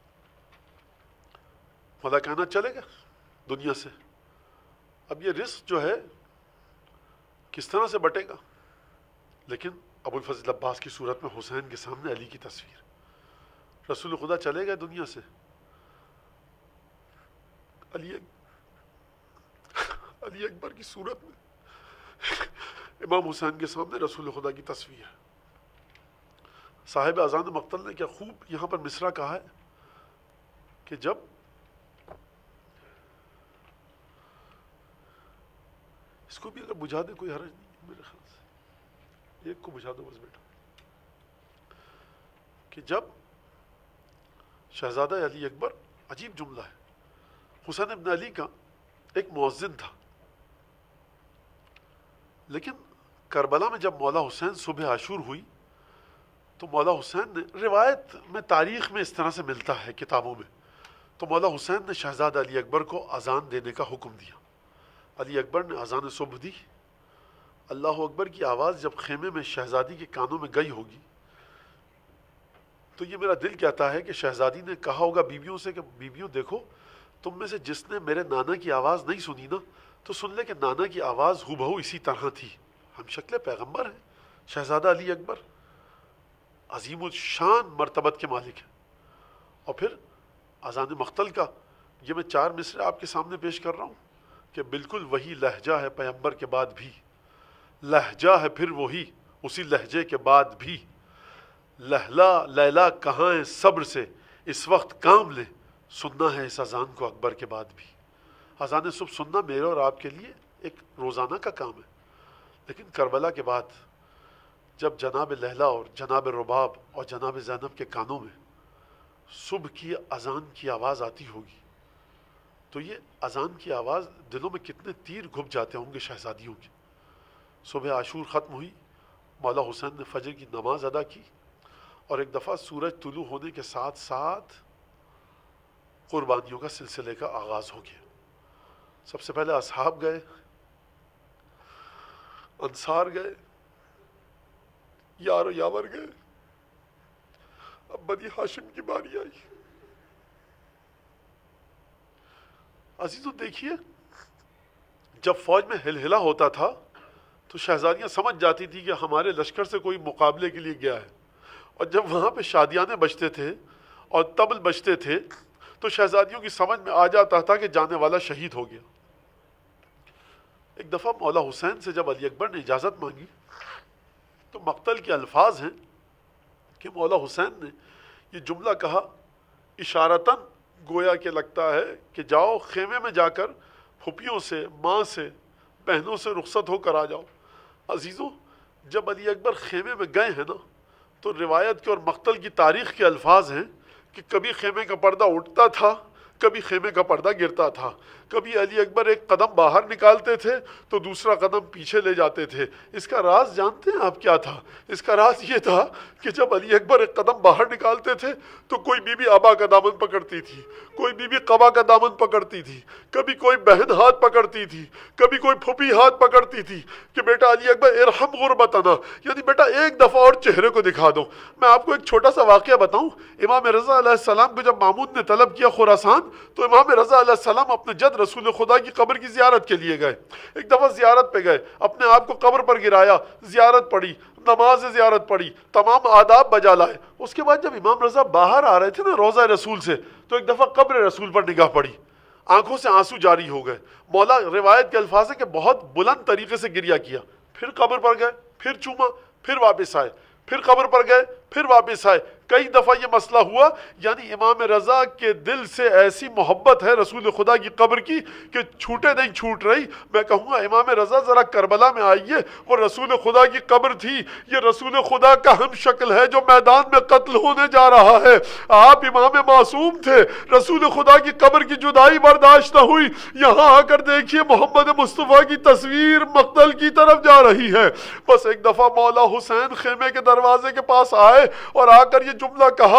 Speaker 1: ملکانہ چلے گئے دنیا سے۔ اب یہ رزق جو ہے کس طرح سے بٹے گا؟ لیکن ابو الفضل عباس کی صورت میں حسین کے سامنے علی کی تصویر، رسول خدا چلے گئے دنیا سے، علی اکبر کی صورت میں امام حسین کے سامنے رسول خدا کی تصویر ہے۔ صاحب اذان مقتل نے کیا خوب یہاں پر مصرع کہا ہے کہ جب اس کو بھی اگر بجھا دے کوئی حرج نہیں میرے خیال سے، ایک کو بجھا دو بس بیٹا، کہ جب شہزادہ علی اکبر، عجیب جملہ ہے، حسین ابن علی کا ایک مؤذن تھا، لیکن کربلا میں جب مولا حسین صبح عاشور ہوئی تو مولا حسین نے، روایت میں تاریخ میں اس طرح سے ملتا ہے کتابوں میں، تو مولا حسین نے شہزادہ علی اکبر کو اذان دینے کا حکم دیا۔ علی اکبر نے اذان صبح دی، اللہ اکبر کی آواز جب خیمے میں شہزادی کے کانوں میں گئی ہوگی تو یہ میرا دل کہتا ہے کہ شہزادی نے کہا ہوگا بیویوں سے کہ بیویوں دیکھو، تم میں سے جس نے میرے نانا کی آواز نہیں سنی نا تو سن لے کہ نانا کی آواز ہو بہو اسی طرح تھی، ہم شکل پیغمبر ہیں۔ شہزادہ علی اکبر عظیم الشان مرتبت کے مالک ہیں۔ اور پھر اذان مقتل کا یہ میں 4 مصرع آپ کے سامنے پیش کر رہا ہوں کہ بالکل وہی لہجہ ہے پیغمبر کے بعد بھی، لہجہ ہے پھر وہی اسی لہجے کے بعد بھی، لیلا کہاں ہے صبر سے اس وقت کام لے، سننا ہے اس اذان کو اکبر کے بعد بھی۔ اذان صبح سننا میرے اور آپ کے لیے ایک روزانہ کا کام ہے، لیکن کربلا کے بعد جب جناب لیلا اور جناب رباب اور جناب زینب کے کانوں میں صبح کی اذان کی آواز آتی ہوگی تو یہ اذان کی آواز دلوں میں کتنے تیر گھپ جاتے ہوں گے شہزادیوں کے۔ صبح عاشور ختم ہوئی، مولا حسین نے فجر کی نماز ادا کی، اور ایک دفعہ سورج طلوع ہونے کے ساتھ ساتھ قربانیوں کا سلسلے کا آغاز ہو گیا۔ سب سے پہلے اصحاب گئے، انصار گئے، یار و یاور گئے، اب بنی ہاشم کی باری آئی۔ عزیزو دیکھیے، جب فوج میں ہلہلہ ہوتا تھا تو شہزادیاں سمجھ جاتی تھی کہ ہمارے لشکر سے کوئی مقابلے کے لیے گیا ہے، اور جب وہاں پہ شادیانے بجتے تھے اور طبل بجتے تھے تو شہزادیوں کی سمجھ میں آ جاتا تھا کہ جانے والا شہید ہو گیا۔ ایک دفعہ مولا حسین سے جب علی اکبر نے اجازت مانگی تو مقتل کے الفاظ ہیں کہ مولا حسین نے یہ جملہ کہا، اشارتاً گویا کہ لگتا ہے کہ جاؤ خیمے میں جا کر پھپھیوں سے، ماں سے، بہنوں سے رخصت ہو کر آ جاؤ۔ عزیزوں، جب علی اکبر خیمے میں گئے ہیں نا تو روایت کے اور مقتل کی تاریخ کے الفاظ ہیں کہ کبھی خیمے کا پردہ اٹھتا تھا، کبھی خیمے کا پردہ گرتا تھا، کبھی علی اکبر ایک قدم باہر نکالتے تھے تو دوسرا قدم پیچھے لے جاتے تھے۔ اس کا راز جانتے ہیں آپ کیا تھا؟ اس کا راز یہ تھا کہ جب علی اکبر ایک قدم باہر نکالتے تھے تو کوئی بی بی ابا کا دامن پکڑتی تھی، کوئی بی بی قبا کا دامن پکڑتی تھی، کبھی کوئی بہن ہاتھ پکڑتی تھی، کبھی کوئی پھوپھی ہاتھ پکڑتی تھی کہ بیٹا علی اکبر ارحم غربتنا، یعنی بیٹا ایک دفعہ اور چہرے کو دکھا دو۔ میں آپ کو ایک چھوٹا سا واقعہ بتاؤں، امام رضا علیہ السلام کو جب مامون نے طلب کیا خراسان تو امام رضا علیہ السلام اپنے جد رسول خدا کی قبر کی زیارت کے لیے گئے۔ ایک دفعہ زیارت پہ گئے، اپنے آپ کو قبر پر گرایا، زیارت پڑھی، نماز زیارت پڑھی، تمام آداب بجا لائے۔ اس کے بعد جب امام رضا باہر آ رہے تھے نا روضہ رسول سے تو ایک دفعہ قبر رسول پر نگاہ پڑی، آنکھوں سے آنسو جاری ہو گئے۔ مولا روایت کے الفاظ ہے کہ بہت بلند طریقے سے گریہ کیا، پھر قبر پر گئے، پھر چوما، پھر واپس آئے، پھر قبر پر گئے، پھر واپس آئے۔ کئی دفعہ یہ مسئلہ ہوا، یعنی امام رضا کے دل سے ایسی محبت ہے رسول خدا کی قبر کی کہ چھوٹے نہیں چھوٹ رہی۔ میں کہوں گا امام رضا ذرا کربلا میں آئیے، وہ رسول خدا کی قبر تھی، یہ رسول خدا کا ہم شکل ہے جو میدان میں قتل ہونے جا رہا ہے۔ آپ امام معصوم تھے، رسول خدا کی قبر کی جدائی برداشت نہ ہوئی، یہاں آ کر دیکھیے محمد مصطفیٰ کی تصویر مقتل کی طرف جا رہی ہے۔ بس ایک دفعہ مولا حسین خیمے کے دروازے کے پاس آئے اور آ کر یہ جملہ کہا،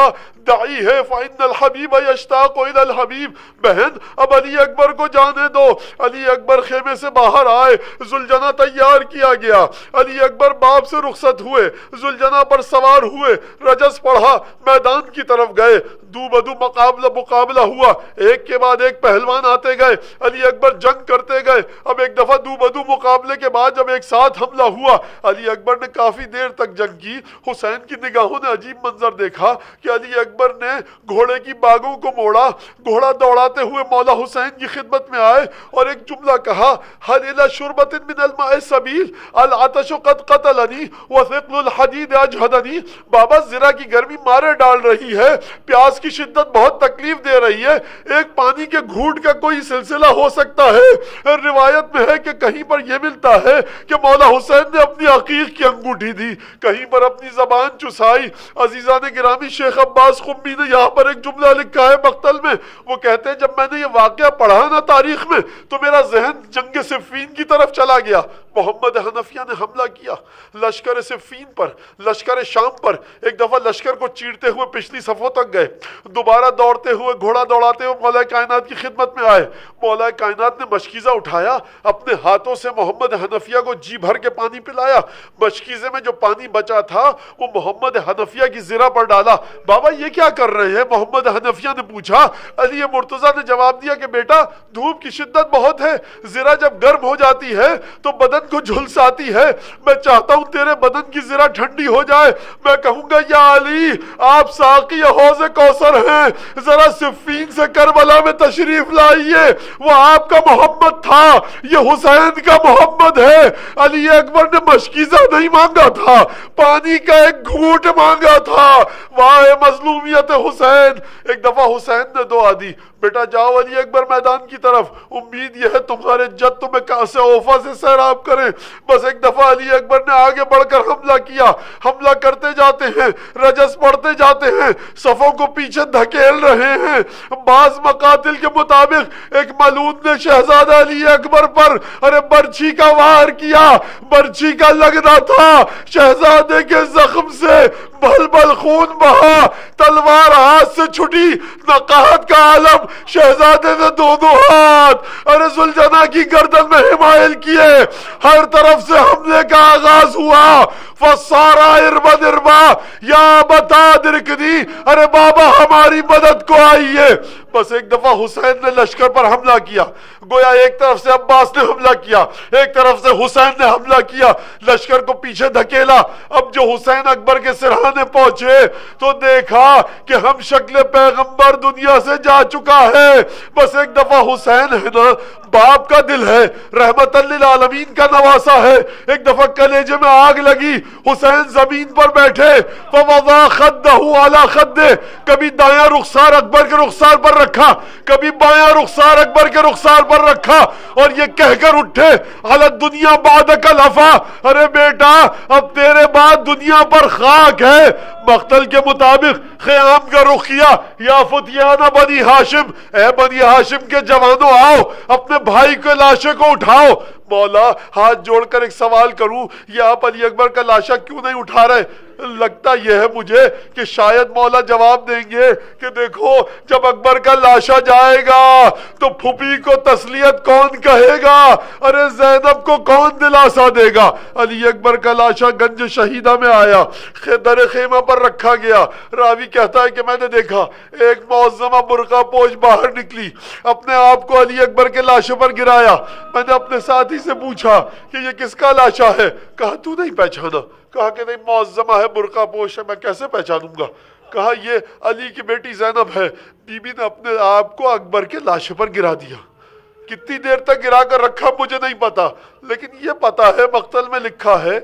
Speaker 1: دائی ہے فإن الحبیب یشتاق الی الحبیب. بہن اب علی اکبر کو جانے دو. علی اکبر خیمے سے باہر آئے، ذوالجناح تیار کیا گیا. علی اکبر باپ سے رخصت ہوئے، ذوالجناح پر سوار ہوئے، رجز پڑھا، میدان کی طرف گئے. دو بدو مقابلہ ہوا، ایک کے بعد ایک پہلوان آتے گئے. علی اکبر جنگ کرتے گئے. اب ایک دفعہ دو بدو مقابلے کے بعد جب ایک ساتھ حملہ ہوا، علی اکبر نے کافی دیر تک جنگ کی. حسین کی نگاہوں نے عجیب منظر دیکھا کہ علی اکبر نے گھوڑے کی باگوں کو موڑا، گھوڑا دوڑاتے ہوئے مولا حسین کی خدمت میں آئے اور ایک جملہ کہا: هل الى شربة من الماء السبيل العطش قد قتلني وثقل الحديد اجهدني. بابا ذرا کی گرمی مارے ڈال رہی ہے، پیاس کی شدت بہت تکلیف دے رہی ہے، ایک پانی کے گھونٹ کا کوئی سلسلہ ہو سکتا ہے؟ روایت میں ہے کہ کہیں پر یہ ملتا ہے کہ مولا حسین نے اپنی عقیق کی انگوٹھی دی، کہیں پر اپنی زبان چسائی. عزیزان گرامی، شیخ عباس قمی نے یہاں پر ایک جملہ لکھا ہے مقتل میں. وہ کہتے ہیں جب میں نے یہ واقعہ پڑھا نا تاریخ میں تو میرا ذہن جنگ صفین کی طرف چلا گیا. محمد حنفیہ نے حملہ کیا لشکر صفین پر، لشکر شام پر. ایک دفعہ لشکر کو چیرتے ہوئے پچھلی صفوں تک گئے، دوبارہ دوڑتے ہوئے گھوڑا دوڑاتے ہوئے مولا کائنات کی خدمت میں آئے. مولا کائنات نے مشکیزہ اٹھایا، اپنے ہاتھوں سے محمد حنفیہ کو جی بھر کے پانی پلایا. مشکیزے میں جو پانی بچا تھا وہ محمد حنفیہ کی زرہ پر ڈالا. بابا یہ کیا کر رہے ہیں؟ محمد حنفیہ نے پوچھا. علی مرتضیٰ نے جواب دیا کہ بیٹا دھوپ کی شدت بہت ہے، زرہ جب گرم ہو جاتی ہے تو بدن کو جھلساتی ہے. میں چاہتا ہوں تیرے بدن کی زرہ ٹھنڈی ہو جائے. میں کہوں گا یا علی آپ ساقی حوض کوثر ہیں، ذرا صفین سے کربلا میں تشریف لائیے. وہ آپ کا محمد تھا، یہ حسین کا محمد ہے. علی اکبر نے مشکیزہ نہیں مانگا تھا، پانی کا ایک گھونٹ مانگا تھا. واہ مظلومیت حسین. ایک دفعہ حسین نے دعا دی، بیٹا جاؤ علی اکبر میدان کی طرف، امید یہ ہے تمہارے جد تمہیں کاسے اوفا سے سیراب کریں. بس ایک دفعہ علی اکبر نے آگے بڑھ کر حملہ کیا. حملہ کرتے جاتے ہیں، رجز پڑھتے جاتے ہیں، صفوں کو پیچھے دھکیل رہے ہیں. بعض مقاتل کے مطابق ایک ملعون نے شہزادہ علی اکبر پر برچھی کا وار کیا. برچھی کا لگنا تھا، شہزادے کے زخم سے بل بل خون بہا، تلوار ہاتھ سے چھٹی. نقاہت کا عالم، شہزادے نے دونوں ہاتھ ذوالجناح کی گردن میں حمائل کیے. ہر طرف سے حملے کا آغاز ہوا. فسارا اربا دربا یا بتا درکنی، ارے بابا ہماری مدد کو آئیے. بس ایک دفعہ حسین نے لشکر پر حملہ کیا. گویا ایک طرف سے عباس نے حملہ کیا، ایک طرف سے حسین نے حملہ کیا، لشکر کو پیچھے دھکیلا. اب جو حسین اکبر کے سرحانے پہنچے تو دیکھا کہ ہم شکل پیغمبر دنیا سے جا چکا ہے. بس ایک دفعہ حسین ہے نا، باپ کا دل ہے، رحمت للعالمین کا نواسا ہے. ایک دفعہ کلیجے میں آگ لگی، حسین زمین پر بیٹھے. فوضع خدہ علی خدہ، کبھی دایاں رخسار اکبر کے رخسار پر رکھا، کبھی بایاں رخسار اکبر کے رخسار پر رکھا، اور یہ کہہ کر اٹھے علی الدنیا بعدک الافا، ارے بیٹا اب تیرے بعد دنیا پر خاک ہے. مقتل کے مطابق خیام کا رخ کیا. یا فتیان بنی ہاشم، اے بنی ہاشم کے جوانوں آؤ، اپنے بھائی کے لاشے کو اٹھاؤ. مولا ہاتھ جوڑ کر ایک سوال کروں، یہ آپ علی اکبر کا لاشا کیوں نہیں اٹھا رہے؟ لگتا یہ ہے مجھے کہ شاید مولا جواب دیں گے کہ دیکھو جب اکبر کا لاشا جائے گا تو پھوپھی کو تسلیت کون کہے گا، ارے زینب کو کون دلاسا دے گا. علی اکبر کا لاشا گنج شہیدہ میں آیا، در خیمہ پر رکھا گیا. راوی کہتا ہے کہ میں نے دیکھا ایک معظمہ برقع پوش باہر نکلی، اپنے آپ کو علی اکبر کے لاشے پر گرایا. میں نے اپنے ساتھی سے پوچھا کہ یہ کس کا لاشا ہے؟ کہا تو نہیں پہچانا؟ کہا کہ نہیں معظمہ ہے، برقع پوش ہے، میں کیسے پہچانوں گا؟ کہا یہ علی کی بیٹی زینب ہے. بی بی نے اپنے آپ کو اکبر کے لاشے پر گرا دیا. کتنی دیر تک گرا کر رکھا مجھے نہیں پتا، لیکن یہ پتا ہے مقتل میں لکھا ہے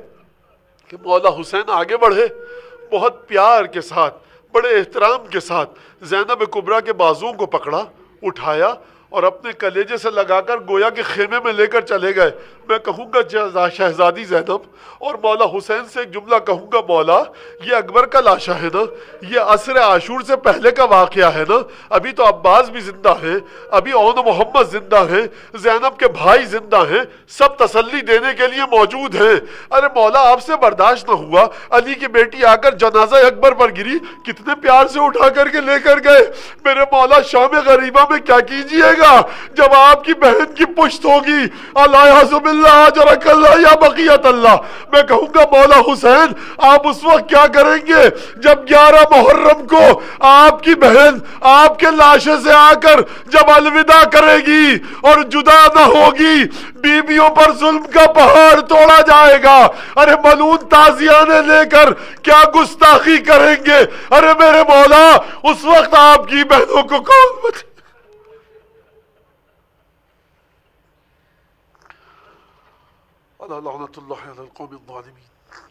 Speaker 1: کہ مولا حسین آگے بڑھے، بہت پیار کے ساتھ، بڑے احترام کے ساتھ زینب کبریٰ کے بازوؤں کو پکڑا، اٹھایا اور اپنے کلیجے سے لگا کر گویا کے خیمے میں لے کر چلے گئے. میں کہوں گا شہزادی زینب اور مولا حسین سے ایک جملہ کہوں گا، مولا یہ اکبر کا لاشا ہے نا، یہ عصر عاشور سے پہلے کا واقعہ ہے نا، ابھی تو عباس بھی زندہ ہے، ابھی اون محمد زندہ ہیں، زینب کے بھائی زندہ ہیں، سب تسلی دینے کے لیے موجود ہیں. ارے مولا آپ سے برداشت نہ ہوا، علی کی بیٹی آ کر جنازہ اکبر پر گری، کتنے پیار سے اٹھا کر کے لے کر گئے. میرے مولا شام غریبہ میں کیا کیجئے گا جب آپ کی بہن کی پشت ہوگی، اللہ باللہ اجرک اللہ یا بقیت اللہ. میں کہوں گا مولا حسین آپ اس وقت کیا کریں گے جب 11 محرم کو آپ کی بہن آپ کے لاشے سے آ کر جب الوداع کرے گی اور جدا نہ ہوگی، بیویوں پر ظلم کا پہاڑ توڑا جائے گا. ارے ملعون تازیانے لے کر کیا گستاخی کریں گے. ارے میرے مولا اس وقت آپ کی بہنوں کو کون بچے؟ لعنت اللہ علی القوم الظالمین.